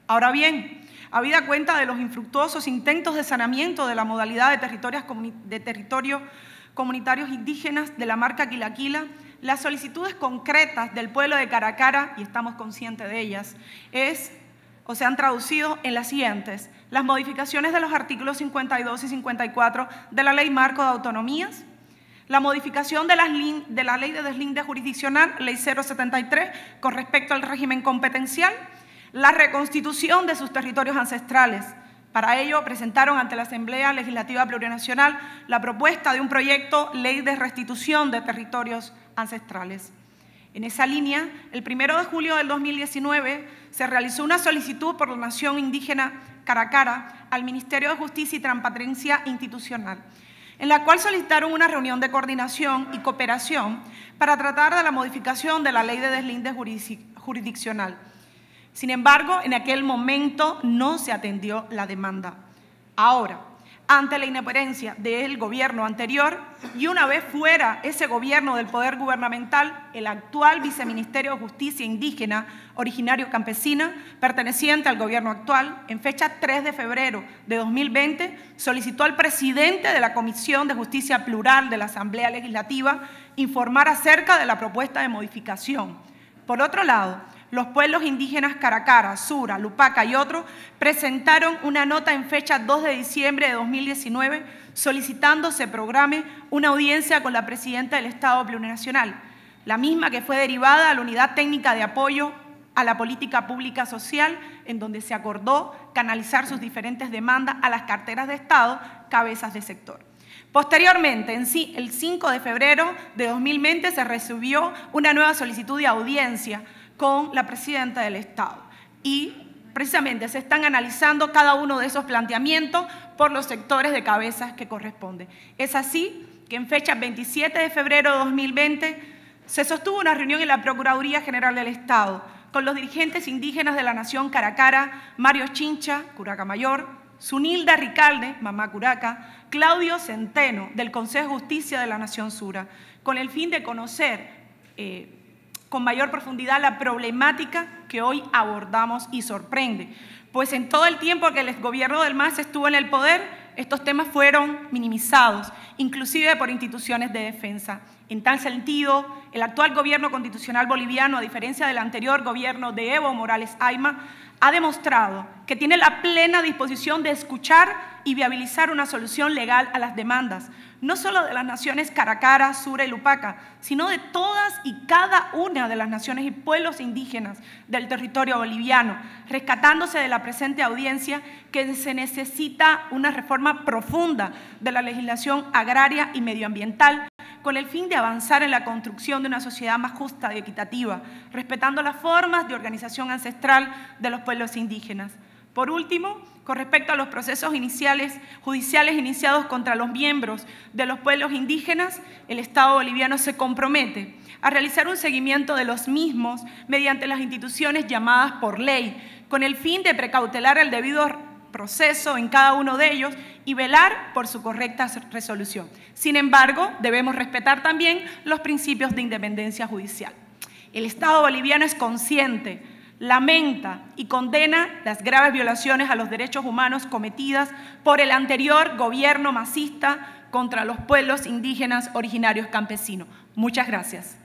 Ahora bien, habida cuenta de los infructuosos intentos de saneamiento de la modalidad de territorios, de territorios comunitarios indígenas de la marca Quilaquila, las solicitudes concretas del pueblo de Caracara, y estamos conscientes de ellas, es, o se han traducido en las siguientes: las modificaciones de los artículos cincuenta y dos y cincuenta y cuatro de la Ley Marco de Autonomías, la modificación de, las de la Ley de Deslinde Jurisdiccional, Ley cero setenta y tres, con respecto al régimen competencial, la reconstitución de sus territorios ancestrales. Para ello, presentaron ante la Asamblea Legislativa Plurinacional la propuesta de un proyecto Ley de Restitución de Territorios Ancestrales. En esa línea, el primero de julio del dos mil diecinueve se realizó una solicitud por la Nación Indígena Caracara al Ministerio de Justicia y Transparencia Institucional, en la cual solicitaron una reunión de coordinación y cooperación para tratar de la modificación de la Ley de Deslinde Jurisdiccional. Sin embargo, en aquel momento no se atendió la demanda. Ahora, ante la inoperancia del gobierno anterior y una vez fuera ese gobierno del poder gubernamental, el actual Viceministerio de Justicia Indígena Originario Campesina, perteneciente al gobierno actual, en fecha tres de febrero de dos mil veinte, solicitó al presidente de la Comisión de Justicia Plural de la Asamblea Legislativa informar acerca de la propuesta de modificación. Por otro lado, los pueblos indígenas Caracara, Sura, Lupaca y otros presentaron una nota en fecha dos de diciembre de dos mil diecinueve solicitando se programe una audiencia con la Presidenta del Estado Plurinacional, la misma que fue derivada a la Unidad Técnica de Apoyo a la Política Pública Social, en donde se acordó canalizar sus diferentes demandas a las carteras de Estado, cabezas de sector. Posteriormente, en sí, el cinco de febrero de dos mil veinte se recibió una nueva solicitud de audiencia con la Presidenta del Estado y precisamente se están analizando cada uno de esos planteamientos por los sectores de cabezas que corresponden. Es así que en fecha veintisiete de febrero de dos mil veinte se sostuvo una reunión en la Procuraduría General del Estado con los dirigentes indígenas de la Nación Caracara, Mario Chincha, Curaca Mayor, Zunilda Ricalde, Mamá Curaca, Claudio Centeno, del Consejo de Justicia de la Nación Sura, con el fin de conocer eh, con mayor profundidad la problemática que hoy abordamos y sorprende, pues en todo el tiempo que el gobierno del M A S estuvo en el poder, estos temas fueron minimizados, inclusive por instituciones de defensa. En tal sentido, el actual gobierno constitucional boliviano, a diferencia del anterior gobierno de Evo Morales Ayma, ha demostrado que tiene la plena disposición de escuchar y viabilizar una solución legal a las demandas, no solo de las naciones Caracara, Sura y Lupaca, sino de todas y cada una de las naciones y pueblos indígenas del territorio boliviano, rescatándose de la presente audiencia que se necesita una reforma profunda de la legislación agraria y medioambiental con el fin de avanzar en la construcción de una sociedad más justa y equitativa, respetando las formas de organización ancestral de los pueblos indígenas. Por último, con respecto a los procesos iniciales, judiciales iniciados contra los miembros de los pueblos indígenas, el Estado boliviano se compromete a realizar un seguimiento de los mismos mediante las instituciones llamadas por ley, con el fin de precautelar el debido proceso en cada uno de ellos y velar por su correcta resolución. Sin embargo, debemos respetar también los principios de independencia judicial. El Estado boliviano es consciente, lamenta y condena las graves violaciones a los derechos humanos cometidas por el anterior gobierno masista contra los pueblos indígenas originarios campesinos. Muchas gracias.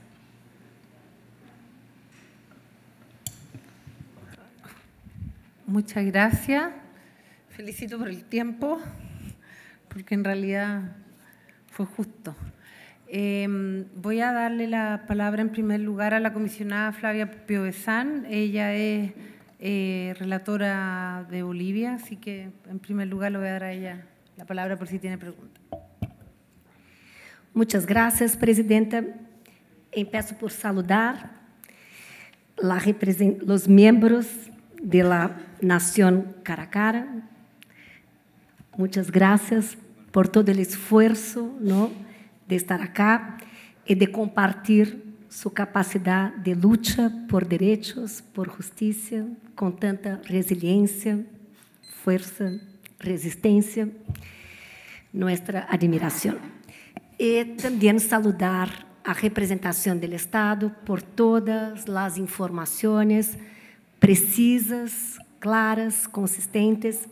Muchas gracias. Felicito por el tiempo, porque en realidad fue justo. Eh, voy a darle la palabra en primer lugar a la comisionada Flavia Piovesan. Ella es eh, relatora de Bolivia, así que en primer lugar le voy a dar a ella la palabra por si tiene preguntas. Muchas gracias, presidenta. Empiezo por saludar la los miembros de la Nación Caracara. Muchas gracias por todo el esfuerzo, ¿no?, de estar acá y de compartir su capacidad de lucha por derechos, por justicia, con tanta resiliencia, fuerza, resistencia. Nuestra admiración. Y también saludar a representación del Estado por todas las informaciones precisas, claras, consistentes.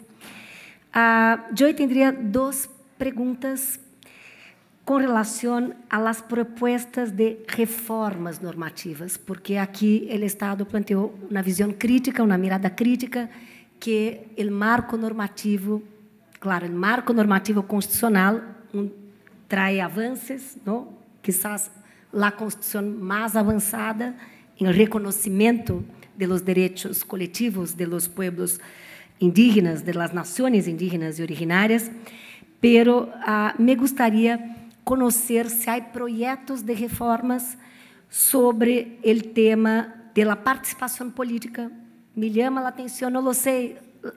Uh, yo tendría dos preguntas com relação às propostas de reformas normativas, porque aqui o Estado planteou uma visão crítica, uma mirada crítica, que o marco normativo, claro, o marco normativo constitucional um, traz avanços, não? Quizás a Constituição mais avançada em reconhecimento de los direitos coletivos de los pueblos indígenas, de las naciones indígenas e originárias, pero uh, me gostaria conhecer se há projetos de reformas sobre o tema da participação política. Me chama a atenção, não lo sei,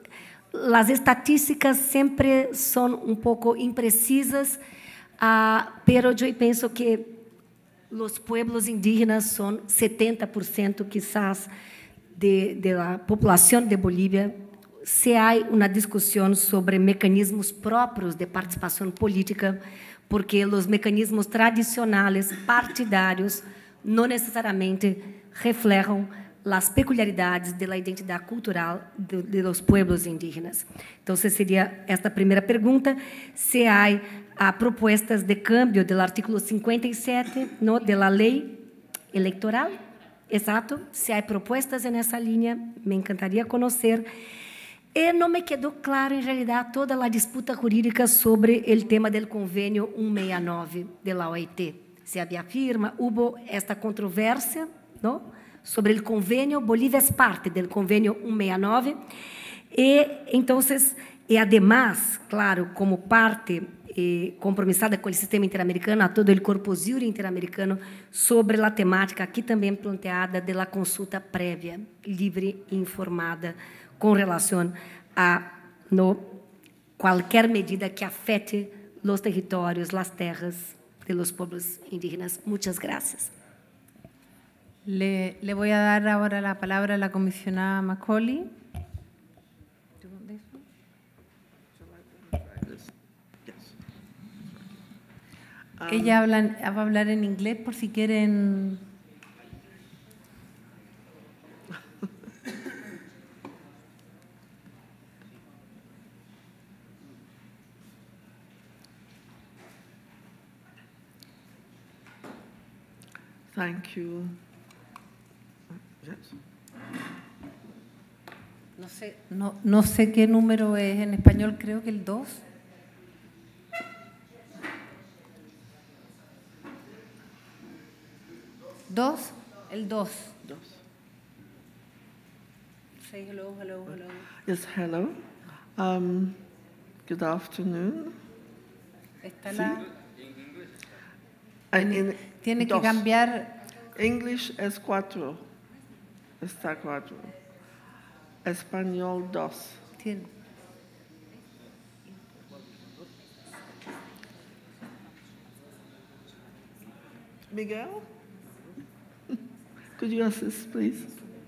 as estatísticas sempre são um pouco imprecisas, uh, pero eu penso que os pueblos indígenas são setenta por cento, quizás, de, de la população de Bolívia. Se há uma discussão sobre mecanismos próprios de participação política, porque os mecanismos tradicionais partidários não necessariamente refletem as peculiaridades da identidade cultural de, de los pueblos indígenas. Então, seria esta primeira pergunta. Se há, há propostas de cambio do artículo cinquenta e sete no, da lei eleitoral, exato, se há propostas nessa linha, me encantaria conhecer. E não me quedou claro, em realidade, toda a disputa jurídica sobre o tema do convênio cento e sessenta e nove da O I T. Se havia firma, houve esta controvérsia, não? Sobre o convênio, Bolívia é parte do convênio cento e sessenta e nove, e, então, e, además, claro, como parte eh, compromissada com o sistema interamericano, a todo o corpus júri interamericano, sobre a temática aqui também planteada da consulta prévia, livre e informada, com relação a no, qualquer medida que afete os territórios, as terras de los pueblos indígenas. Muchas gracias. Le, le voy a dar ahora la palabra a la comisionada Macaulay. Ella habla, va a hablar en inglés por si quieren. Thank you. Yes. No sé, no, no sé qué número es en español, creo que el dos. ¿Dos? El dos. Dos. Say hello, hello, hello. Yes, hello. Um, good afternoon. Está la... Uh, in, Tiene dos. que cambiar. English es cuatro. Está cuatro. Español dos. Tiene. Miguel, could you assist, please?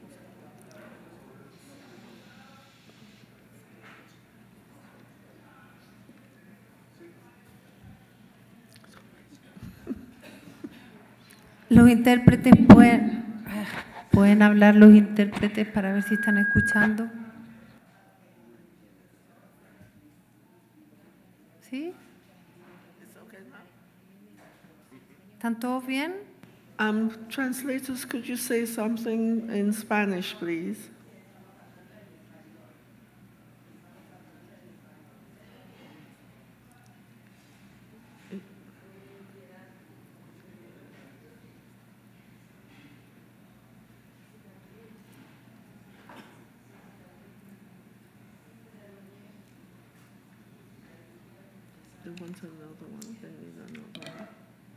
Los intérpretes pueden, pueden hablar los intérpretes para ver si están escuchando. ¿Sí? ¿Están todos bien? Um, translators, could you say something in Spanish, please? They want another one, they need another one.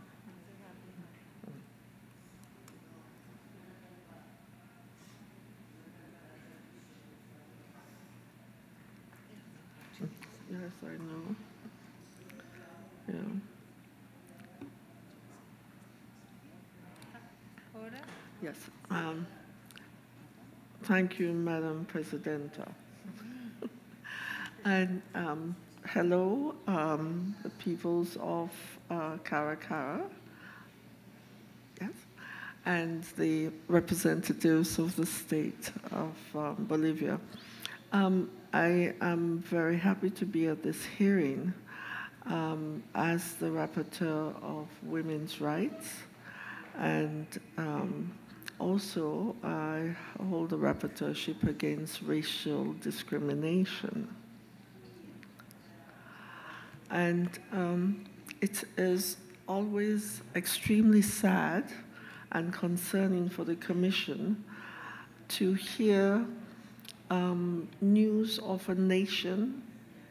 Yes, I know. Yeah. Yes. Um, thank you, Madam Presidenta. And um, hello, um, the peoples of uh, Caracara, yes, and the representatives of the state of um, Bolivia. Um, I am very happy to be at this hearing um, as the Rapporteur of Women's Rights, and um, also I hold the Rapporteurship against racial discrimination. And um, it is always extremely sad and concerning for the Commission to hear um, news of a nation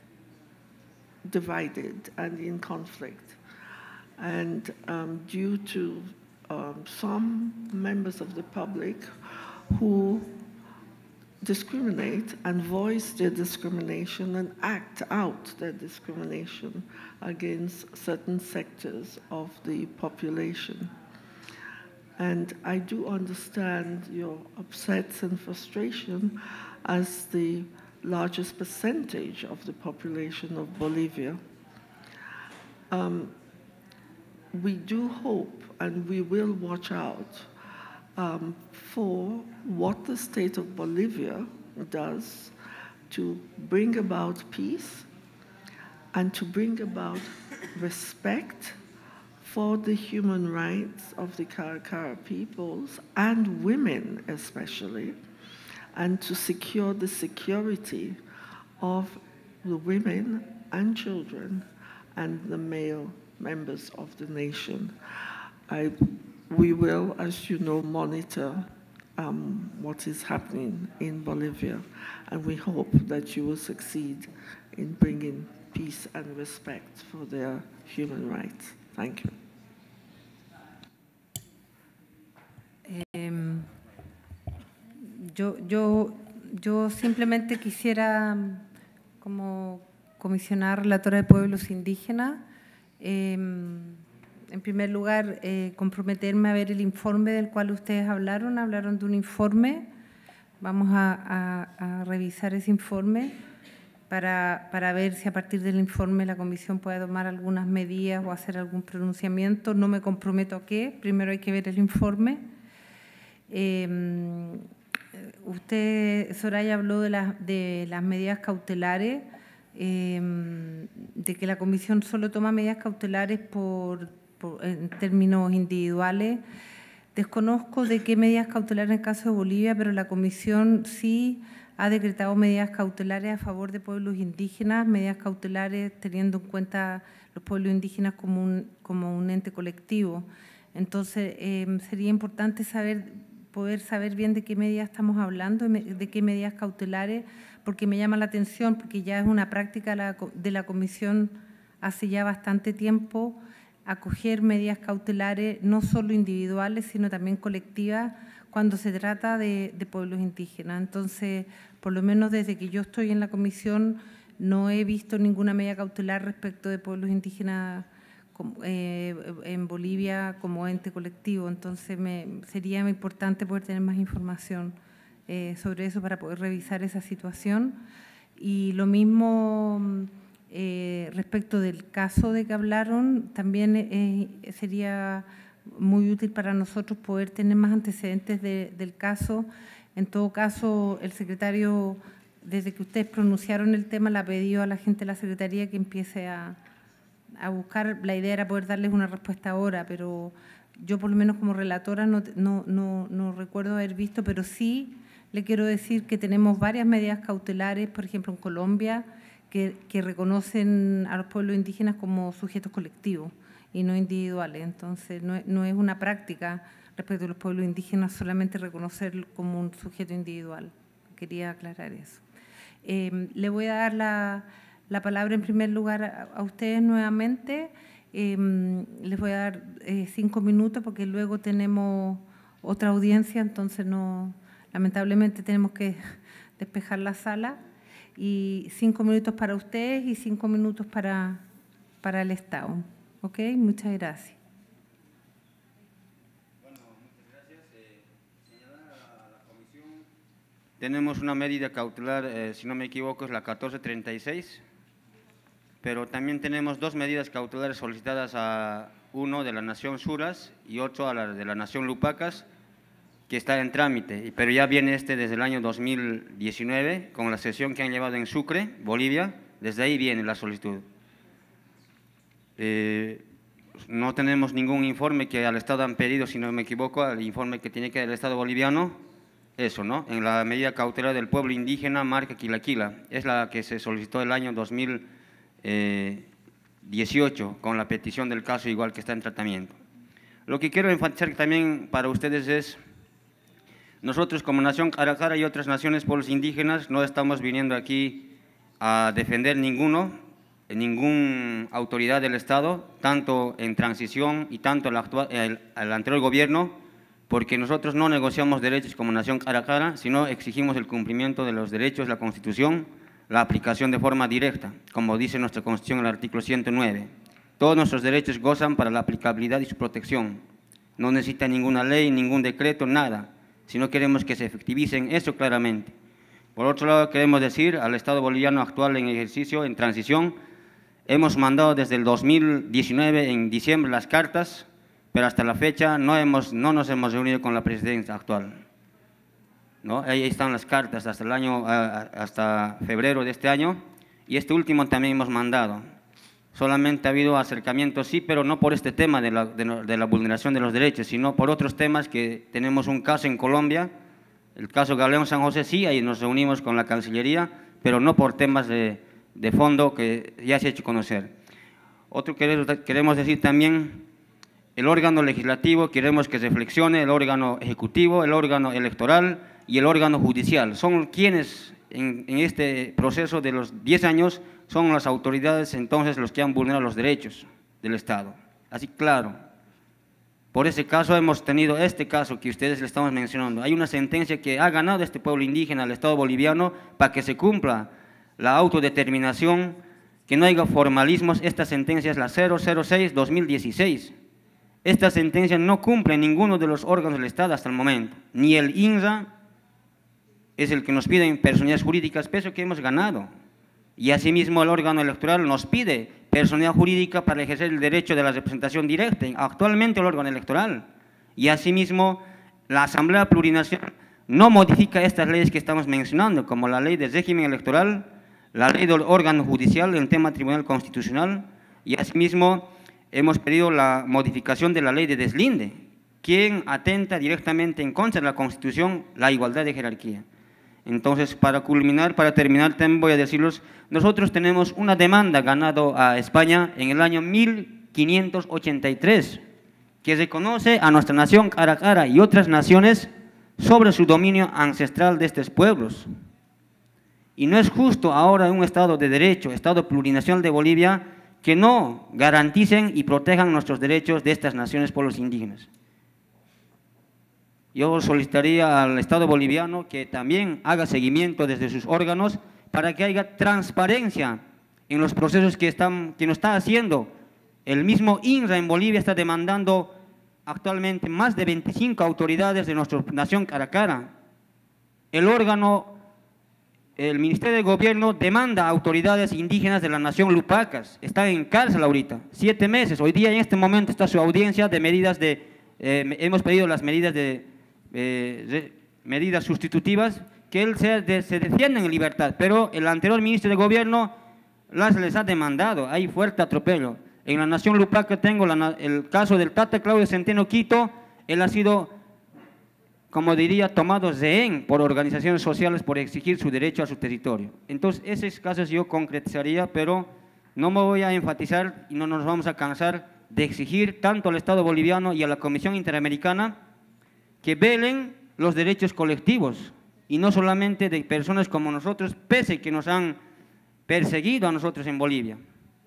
divided and in conflict. And um, due to um, some members of the public who discriminate and voice their discrimination and act out their discrimination against certain sectors of the population. And I do understand your upsets and frustration as the largest percentage of the population of Bolivia. Um, we do hope and we will watch out um, for what the state of Bolivia does to bring about peace and to bring about respect for the human rights of the Caracara peoples and women especially, and to secure the security of the women and children and the male members of the nation. I, we will, as you know, monitor um, what is happening in Bolivia, and we hope that you will succeed in bringing peace and respect for their human rights. Thank you. Eh, yo, yo, yo simplemente quisiera, como comisionada relatora de pueblos indígenas, eh, en primer lugar, eh, comprometerme a ver el informe del cual ustedes hablaron. Hablaron de un informe. Vamos a, a, a revisar ese informe para, para ver si a partir del informe la Comisión puede tomar algunas medidas o hacer algún pronunciamiento. No me comprometo a qué. Primero hay que ver el informe. Eh, usted, Soraya, habló de, la, de las medidas cautelares, eh, de que la Comisión solo toma medidas cautelares por, por, en términos individuales. Desconozco de qué medidas cautelares en el caso de Bolivia, pero la Comisión sí ha decretado medidas cautelares a favor de pueblos indígenas, medidas cautelares teniendo en cuenta los pueblos indígenas como un, como un ente colectivo. Entonces, eh, sería importante saber, poder saber bien de qué medidas estamos hablando, de qué medidas cautelares, porque me llama la atención, porque ya es una práctica de la Comisión hace ya bastante tiempo, acoger medidas cautelares no solo individuales, sino también colectivas, cuando se trata de, de pueblos indígenas. Entonces, por lo menos desde que yo estoy en la Comisión, no he visto ninguna medida cautelar respecto de pueblos indígenas eh, en Bolivia como ente colectivo. Entonces, me, sería muy importante poder tener más información eh, sobre eso para poder revisar esa situación. Y lo mismo eh, respecto del caso de que hablaron, también eh, sería muy útil para nosotros poder tener más antecedentes de, del caso. En todo caso, el secretario, desde que ustedes pronunciaron el tema, le ha pedido a la gente de la Secretaría que empiece a, a buscar. La idea era poder darles una respuesta ahora, pero yo por lo menos como relatora no, no, no, no recuerdo haber visto, pero sí le quiero decir que tenemos varias medidas cautelares, por ejemplo en Colombia, que, que reconocen a los pueblos indígenas como sujetos colectivos y no individuales. Entonces, no, no es una práctica respecto a los pueblos indígenas solamente reconocerlo como un sujeto individual. Quería aclarar eso. Eh, le voy a dar la, la palabra en primer lugar a, a ustedes nuevamente. Eh, les voy a dar eh, cinco minutos porque luego tenemos otra audiencia, entonces no, lamentablemente tenemos que despejar la sala. Y cinco minutos para ustedes y cinco minutos para, para el Estado. ¿Ok? Muchas gracias. Bueno, muchas gracias. Eh, señalar a la Comisión, tenemos una medida cautelar, eh, si no me equivoco, es la catorce treinta y seis, pero también tenemos dos medidas cautelares solicitadas a uno de la Nación Suras y otro a la de la Nación Lupacas, que está en trámite, pero ya viene este desde el año dos mil diecinueve, con la sesión que han llevado en Sucre, Bolivia, desde ahí viene la solicitud. Eh, no tenemos ningún informe que al Estado han pedido, si no me equivoco, el informe que tiene que dar el Estado boliviano, eso, ¿no? En la medida cautelar del pueblo indígena Marca Quilaquila, es la que se solicitó el año dos mil dieciocho, con la petición del caso igual que está en tratamiento. Lo que quiero enfatizar también para ustedes es, nosotros como Nación Caracara y otras naciones pueblos indígenas no estamos viniendo aquí a defender ninguno, ninguna autoridad del Estado, tanto en transición y tanto el, actual, el, el anterior gobierno, porque nosotros no negociamos derechos como Nación Caracara, sino exigimos el cumplimiento de los derechos, la Constitución, la aplicación de forma directa, como dice nuestra Constitución en el artículo ciento nueve. Todos nuestros derechos gozan para la aplicabilidad y su protección. No necesita ninguna ley, ningún decreto, nada, sino queremos que se efectivicen eso claramente. Por otro lado, queremos decir al Estado boliviano actual en ejercicio, en transición, hemos mandado desde el dos mil diecinueve, en diciembre, las cartas, pero hasta la fecha no, hemos, no nos hemos reunido con la presidencia actual, ¿no? Ahí están las cartas hasta el año, hasta febrero de este año, y este último también hemos mandado. Solamente ha habido acercamientos, sí, pero no por este tema de la, de, de la vulneración de los derechos, sino por otros temas que tenemos un caso en Colombia, el caso Galeón San José, sí, ahí nos reunimos con la Cancillería, pero no por temas de, de fondo que ya se ha hecho conocer. Otro que queremos decir también, el órgano legislativo queremos que reflexione, el órgano ejecutivo, el órgano electoral y el órgano judicial. Son quienes en, en este proceso de los diez años son las autoridades entonces los que han vulnerado los derechos del Estado. Así claro, por ese caso hemos tenido este caso que ustedes le estamos mencionando. Hay una sentencia que ha ganado este pueblo indígena al Estado boliviano para que se cumpla la autodeterminación, que no haya formalismos. Esta sentencia es la cero cero seis dos mil dieciséis. Esta sentencia no cumple ninguno de los órganos del Estado hasta el momento, ni el I N R A es el que nos pide personalidades jurídicas, peso que hemos ganado. Y asimismo el órgano electoral nos pide personalidad jurídica para ejercer el derecho de la representación directa, actualmente el órgano electoral. Y asimismo la Asamblea Plurinacional no modifica estas leyes que estamos mencionando, como la ley del régimen electoral, la ley del órgano judicial en tema tribunal constitucional, y asimismo hemos pedido la modificación de la ley de deslinde, quien atenta directamente en contra de la Constitución, la igualdad de jerarquía. Entonces, para culminar, para terminar, también voy a decirles, nosotros tenemos una demanda ganado a España en el año mil quinientos ochenta y tres, que reconoce a nuestra nación Caracara y otras naciones sobre su dominio ancestral de estos pueblos. Y no es justo ahora en un Estado de Derecho, Estado plurinacional de Bolivia, que no garanticen y protejan nuestros derechos de estas naciones pueblos indígenas. Yo solicitaría al Estado boliviano que también haga seguimiento desde sus órganos para que haya transparencia en los procesos que, están, que nos está haciendo. El mismo I N R A en Bolivia está demandando actualmente más de veinticinco autoridades de nuestra nación Caracara. El órgano, el Ministerio de Gobierno demanda a autoridades indígenas de la nación Lupacas. Están en cárcel ahorita, siete meses. Hoy día en este momento está su audiencia de medidas de, eh, hemos pedido las medidas de Eh, medidas sustitutivas, que él se, de, se defienda en libertad, pero el anterior ministro de Gobierno las les ha demandado, hay fuerte atropello. En la nación Lupaca tengo la, el caso del Tata Claudio Centeno Quito, él ha sido, como diría, tomado rehén por organizaciones sociales por exigir su derecho a su territorio. Entonces, esos casos yo concretizaría, pero no me voy a enfatizar y no nos vamos a cansar de exigir tanto al Estado boliviano y a la Comisión Interamericana que velen los derechos colectivos y no solamente de personas como nosotros, pese que nos han perseguido a nosotros en Bolivia.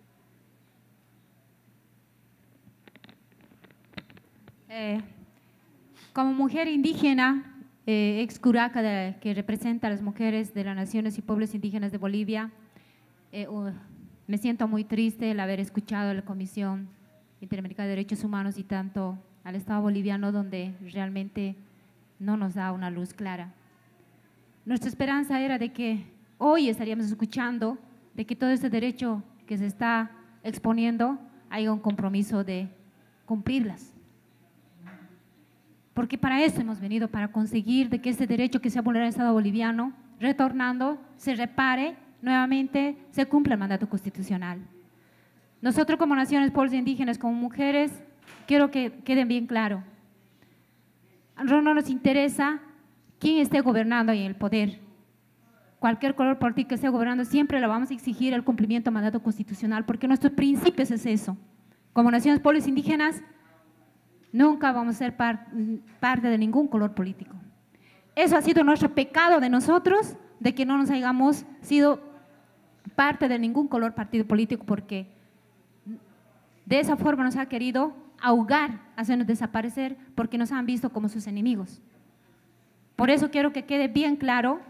Eh, como mujer indígena, eh, ex curaca de, que representa a las mujeres de las naciones y pueblos indígenas de Bolivia, eh, uh, me siento muy triste el haber escuchado a la Comisión Interamericana de Derechos Humanos y tanto al Estado boliviano, donde realmente no nos da una luz clara. Nuestra esperanza era de que hoy estaríamos escuchando de que todo este derecho que se está exponiendo haya un compromiso de cumplirlas. porque para eso hemos venido, para conseguir de que este derecho que se ha vulnerado en el Estado boliviano, retornando, se repare nuevamente, se cumpla el mandato constitucional. Nosotros como naciones, pueblos indígenas, como mujeres, quiero que queden bien claro, no nos interesa quién esté gobernando ahí en el poder. Cualquier color político que esté gobernando, siempre le vamos a exigir el cumplimiento del mandato constitucional, porque nuestros principios es eso. Como naciones, pueblos indígenas, nunca vamos a ser par, parte de ningún color político. Eso ha sido nuestro pecado de nosotros, de que no nos hayamos sido parte de ningún color partido político, porque de esa forma nos ha querido ahogar, hacernos desaparecer, porque nos han visto como sus enemigos. Por eso quiero que quede bien claro,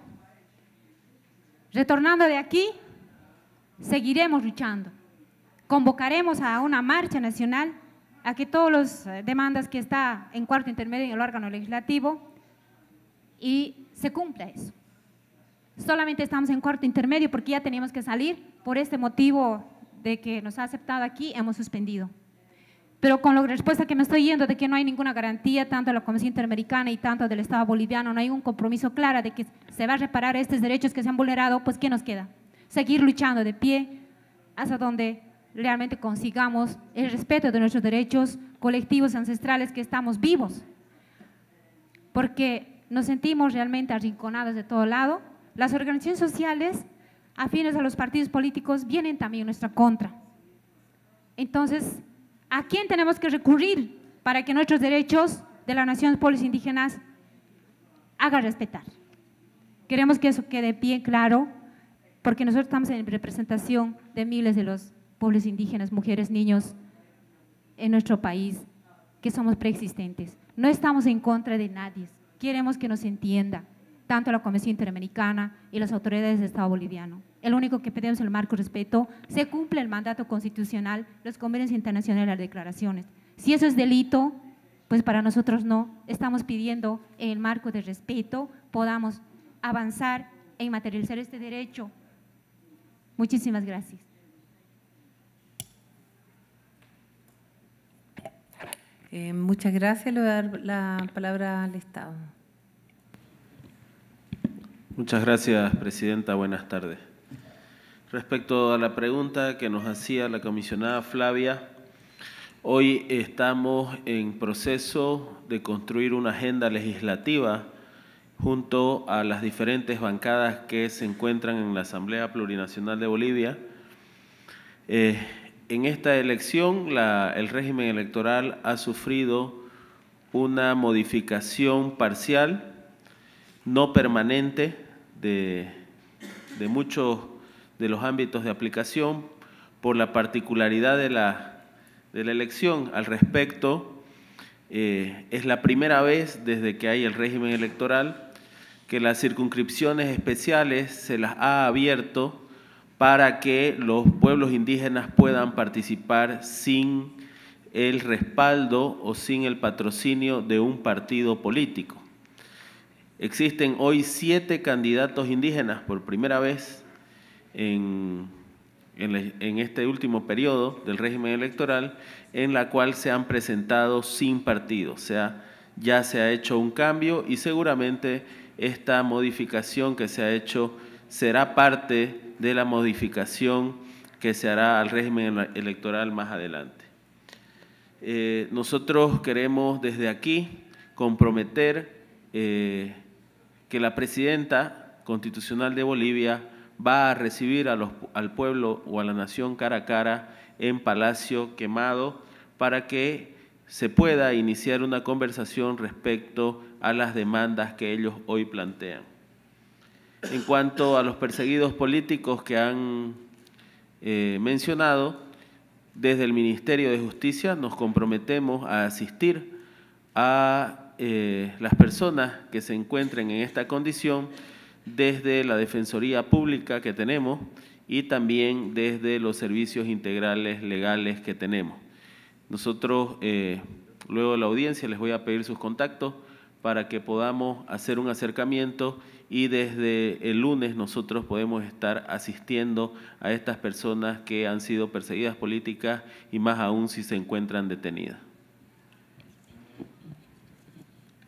retornando de aquí, seguiremos luchando. Convocaremos a una marcha nacional, a que todas las demandas que está en cuarto intermedio en el órgano legislativo, y se cumpla eso. Solamente estamos en cuarto intermedio porque ya teníamos que salir, por este motivo de que nos ha aceptado aquí, hemos suspendido. Pero con la respuesta que me estoy yendo de que no hay ninguna garantía, tanto de la Comisión Interamericana y tanto del Estado boliviano, no hay un compromiso claro de que se va a reparar estos derechos que se han vulnerado, pues ¿qué nos queda? Seguir luchando de pie hasta donde realmente consigamos el respeto de nuestros derechos colectivos ancestrales, que estamos vivos. Porque nos sentimos realmente arrinconados de todo lado. Las organizaciones sociales afines a los partidos políticos vienen también en nuestra contra. Entonces, ¿a quién tenemos que recurrir para que nuestros derechos de las naciones pueblos indígenas hagan respetar? Queremos que eso quede bien claro, porque nosotros estamos en representación de miles de los pueblos indígenas, mujeres, niños en nuestro país, que somos preexistentes. No estamos en contra de nadie, queremos que nos entienda, tanto la Comisión Interamericana y las autoridades del Estado boliviano. El único que pedimos es el marco de respeto, se cumple el mandato constitucional, los convenios internacionales, las declaraciones. Si eso es delito, pues para nosotros no. Estamos pidiendo en el marco de respeto podamos avanzar en materializar este derecho. Muchísimas gracias. Eh, muchas gracias. Le voy a dar la palabra al Estado. Muchas gracias, Presidenta. Buenas tardes. Respecto a la pregunta que nos hacía la comisionada Flavia, hoy estamos en proceso de construir una agenda legislativa junto a las diferentes bancadas que se encuentran en la Asamblea Plurinacional de Bolivia. Eh, en esta elección, la, el régimen electoral ha sufrido una modificación parcial, no permanente, de, de muchos de los ámbitos de aplicación por la particularidad de la, de la elección. Al respecto, eh, es la primera vez desde que hay el régimen electoral que las circunscripciones especiales se las ha abierto para que los pueblos indígenas puedan participar sin el respaldo o sin el patrocinio de un partido político. Existen hoy siete candidatos indígenas por primera vez en, en, en este último periodo del régimen electoral, en la cual se han presentado sin partido. O sea, ya se ha hecho un cambio y seguramente esta modificación que se ha hecho será parte de la modificación que se hará al régimen electoral más adelante. Eh, nosotros queremos desde aquí comprometer eh, que la Presidenta Constitucional de Bolivia va a recibir a los, al pueblo o a la nación cara a cara en Palacio Quemado para que se pueda iniciar una conversación respecto a las demandas que ellos hoy plantean. En cuanto a los perseguidos políticos que han eh, mencionado, desde el Ministerio de Justicia nos comprometemos a asistir a eh, las personas que se encuentren en esta condición desde la Defensoría Pública que tenemos y también desde los servicios integrales legales que tenemos. Nosotros, eh, luego de la audiencia, les voy a pedir sus contactos para que podamos hacer un acercamiento y desde el lunes nosotros podemos estar asistiendo a estas personas que han sido perseguidas políticas y más aún si se encuentran detenidas.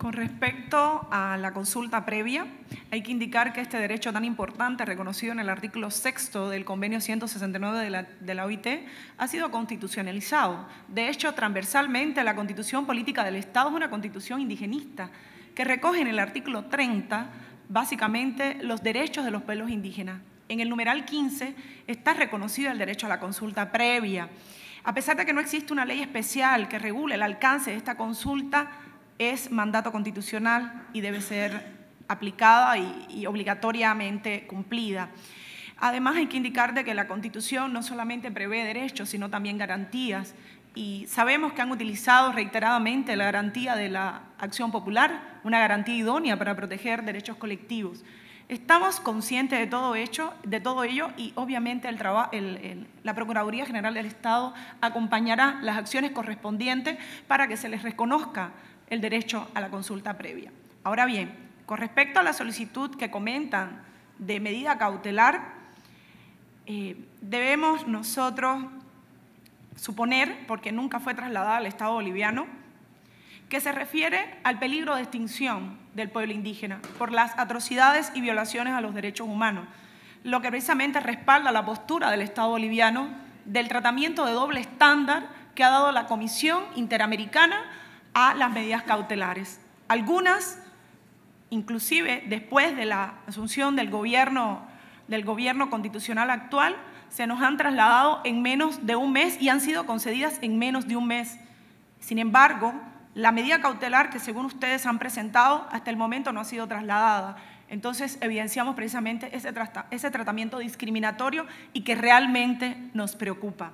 Con respecto a la consulta previa, hay que indicar que este derecho tan importante, reconocido en el artículo sexto del convenio ciento sesenta y nueve de la, de la O I T, ha sido constitucionalizado. De hecho, transversalmente, la Constitución Política del Estado es una constitución indigenista que recoge en el artículo treinta, básicamente, los derechos de los pueblos indígenas. En el numeral quince está reconocido el derecho a la consulta previa. A pesar de que no existe una ley especial que regule el alcance de esta consulta, es mandato constitucional y debe ser aplicada y, y obligatoriamente cumplida. Además, hay que indicar de que la Constitución no solamente prevé derechos, sino también garantías. Y sabemos que han utilizado reiteradamente la garantía de la acción popular, una garantía idónea para proteger derechos colectivos. Estamos conscientes de todo, hecho, de todo ello y obviamente el el, el, la Procuraduría General del Estado acompañará las acciones correspondientes para que se les reconozca el derecho a la consulta previa. Ahora bien, con respecto a la solicitud que comentan de medida cautelar, eh, debemos nosotros suponer, porque nunca fue trasladada al Estado boliviano, que se refiere al peligro de extinción del pueblo indígena por las atrocidades y violaciones a los derechos humanos, lo que precisamente respalda la postura del Estado boliviano del tratamiento de doble estándar que ha dado la Comisión Interamericana a las medidas cautelares. Algunas, inclusive después de la asunción del gobierno, del gobierno constitucional actual, se nos han trasladado en menos de un mes y han sido concedidas en menos de un mes. Sin embargo, la medida cautelar que según ustedes han presentado hasta el momento no ha sido trasladada. Entonces, evidenciamos precisamente ese, tra- ese tratamiento discriminatorio y que realmente nos preocupa.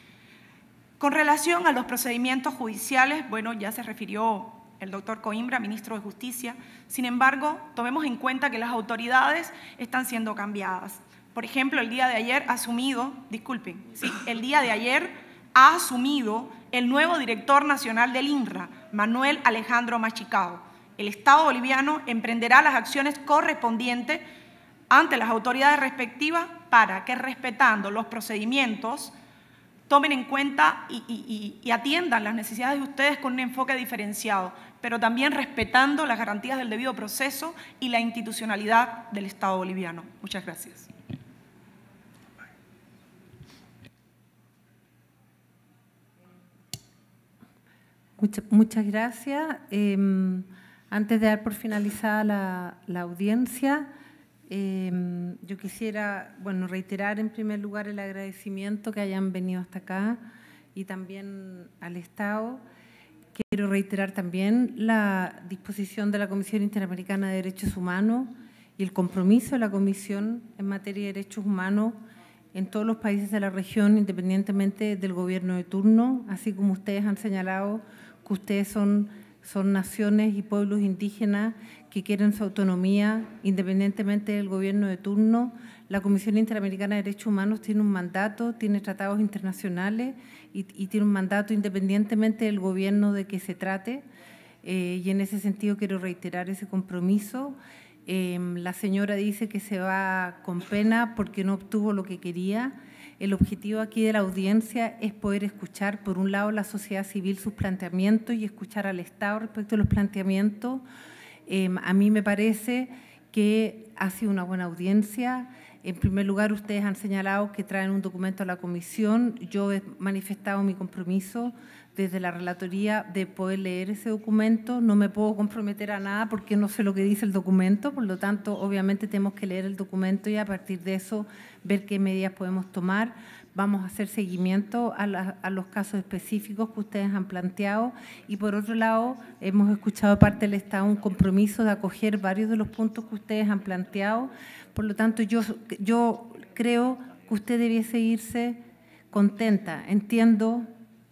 Con relación a los procedimientos judiciales, bueno, ya se refirió el doctor Coimbra, ministro de Justicia. Sin embargo, tomemos en cuenta que las autoridades están siendo cambiadas. Por ejemplo, el día de ayer ha asumido, disculpen, sí, el día de ayer ha asumido el nuevo director nacional del I N R A, Manuel Alejandro Machicao. El Estado boliviano emprenderá las acciones correspondientes ante las autoridades respectivas para que, respetando los procedimientos, tomen en cuenta y, y, y atiendan las necesidades de ustedes con un enfoque diferenciado, pero también respetando las garantías del debido proceso y la institucionalidad del Estado boliviano. Muchas gracias. Muchas, muchas gracias. Eh, antes de dar por finalizada la, la audiencia, Eh, yo quisiera, bueno, reiterar en primer lugar el agradecimiento que hayan venido hasta acá y también al Estado. Quiero reiterar también la disposición de la Comisión Interamericana de Derechos Humanos y el compromiso de la Comisión en materia de derechos humanos en todos los países de la región, independientemente del gobierno de turno, así como ustedes han señalado que ustedes son, son naciones y pueblos indígenas que quieren su autonomía independientemente del gobierno de turno. La Comisión Interamericana de Derechos Humanos tiene un mandato, tiene tratados internacionales y, y tiene un mandato independientemente del gobierno de que se trate. Eh, y en ese sentido quiero reiterar ese compromiso. Eh, la señora dice que se va con pena porque no obtuvo lo que quería. El objetivo aquí de la audiencia es poder escuchar, por un lado, la sociedad civil, sus planteamientos y escuchar al Estado respecto a los planteamientos. Eh, a mí me parece que ha sido una buena audiencia. En primer lugar, ustedes han señalado que traen un documento a la comisión. Yo he manifestado mi compromiso desde la relatoría de poder leer ese documento. No me puedo comprometer a nada porque no sé lo que dice el documento, por lo tanto, obviamente tenemos que leer el documento y a partir de eso ver qué medidas podemos tomar. Vamos a hacer seguimiento a, la, a los casos específicos que ustedes han planteado y por otro lado hemos escuchado de parte del Estado un compromiso de acoger varios de los puntos que ustedes han planteado. Por lo tanto, yo, yo creo que usted debiese irse contenta. Entiendo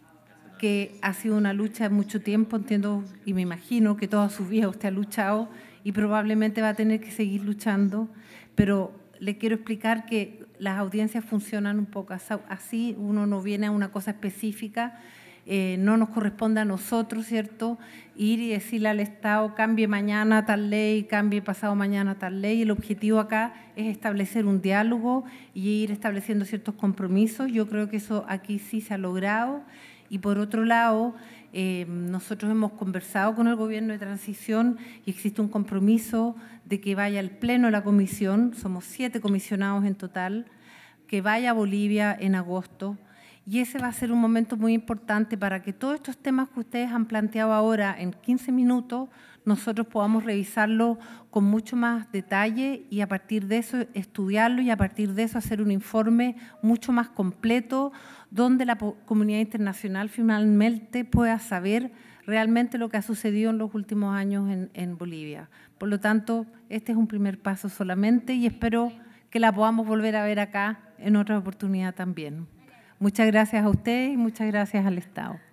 que ha sido una lucha de mucho tiempo, entiendo y me imagino que toda su vida usted ha luchado y probablemente va a tener que seguir luchando, pero le quiero explicar que las audiencias funcionan un poco así, uno no viene a una cosa específica, eh, no nos corresponde a nosotros, ¿cierto?, ir y decirle al Estado cambie mañana tal ley, cambie pasado mañana tal ley. El objetivo acá es establecer un diálogo y ir estableciendo ciertos compromisos. Yo creo que eso aquí sí se ha logrado. Y por otro lado, Eh, nosotros hemos conversado con el gobierno de transición y existe un compromiso de que vaya al pleno de la comisión, somos siete comisionados en total, que vaya a Bolivia en agosto, y ese va a ser un momento muy importante para que todos estos temas que ustedes han planteado ahora en quince minutos, nosotros podamos revisarlo con mucho más detalle y a partir de eso estudiarlo y a partir de eso hacer un informe mucho más completo donde la comunidad internacional finalmente pueda saber realmente lo que ha sucedido en los últimos años en, en Bolivia. Por lo tanto, este es un primer paso solamente y espero que la podamos volver a ver acá en otra oportunidad también. Muchas gracias a ustedes y muchas gracias al Estado.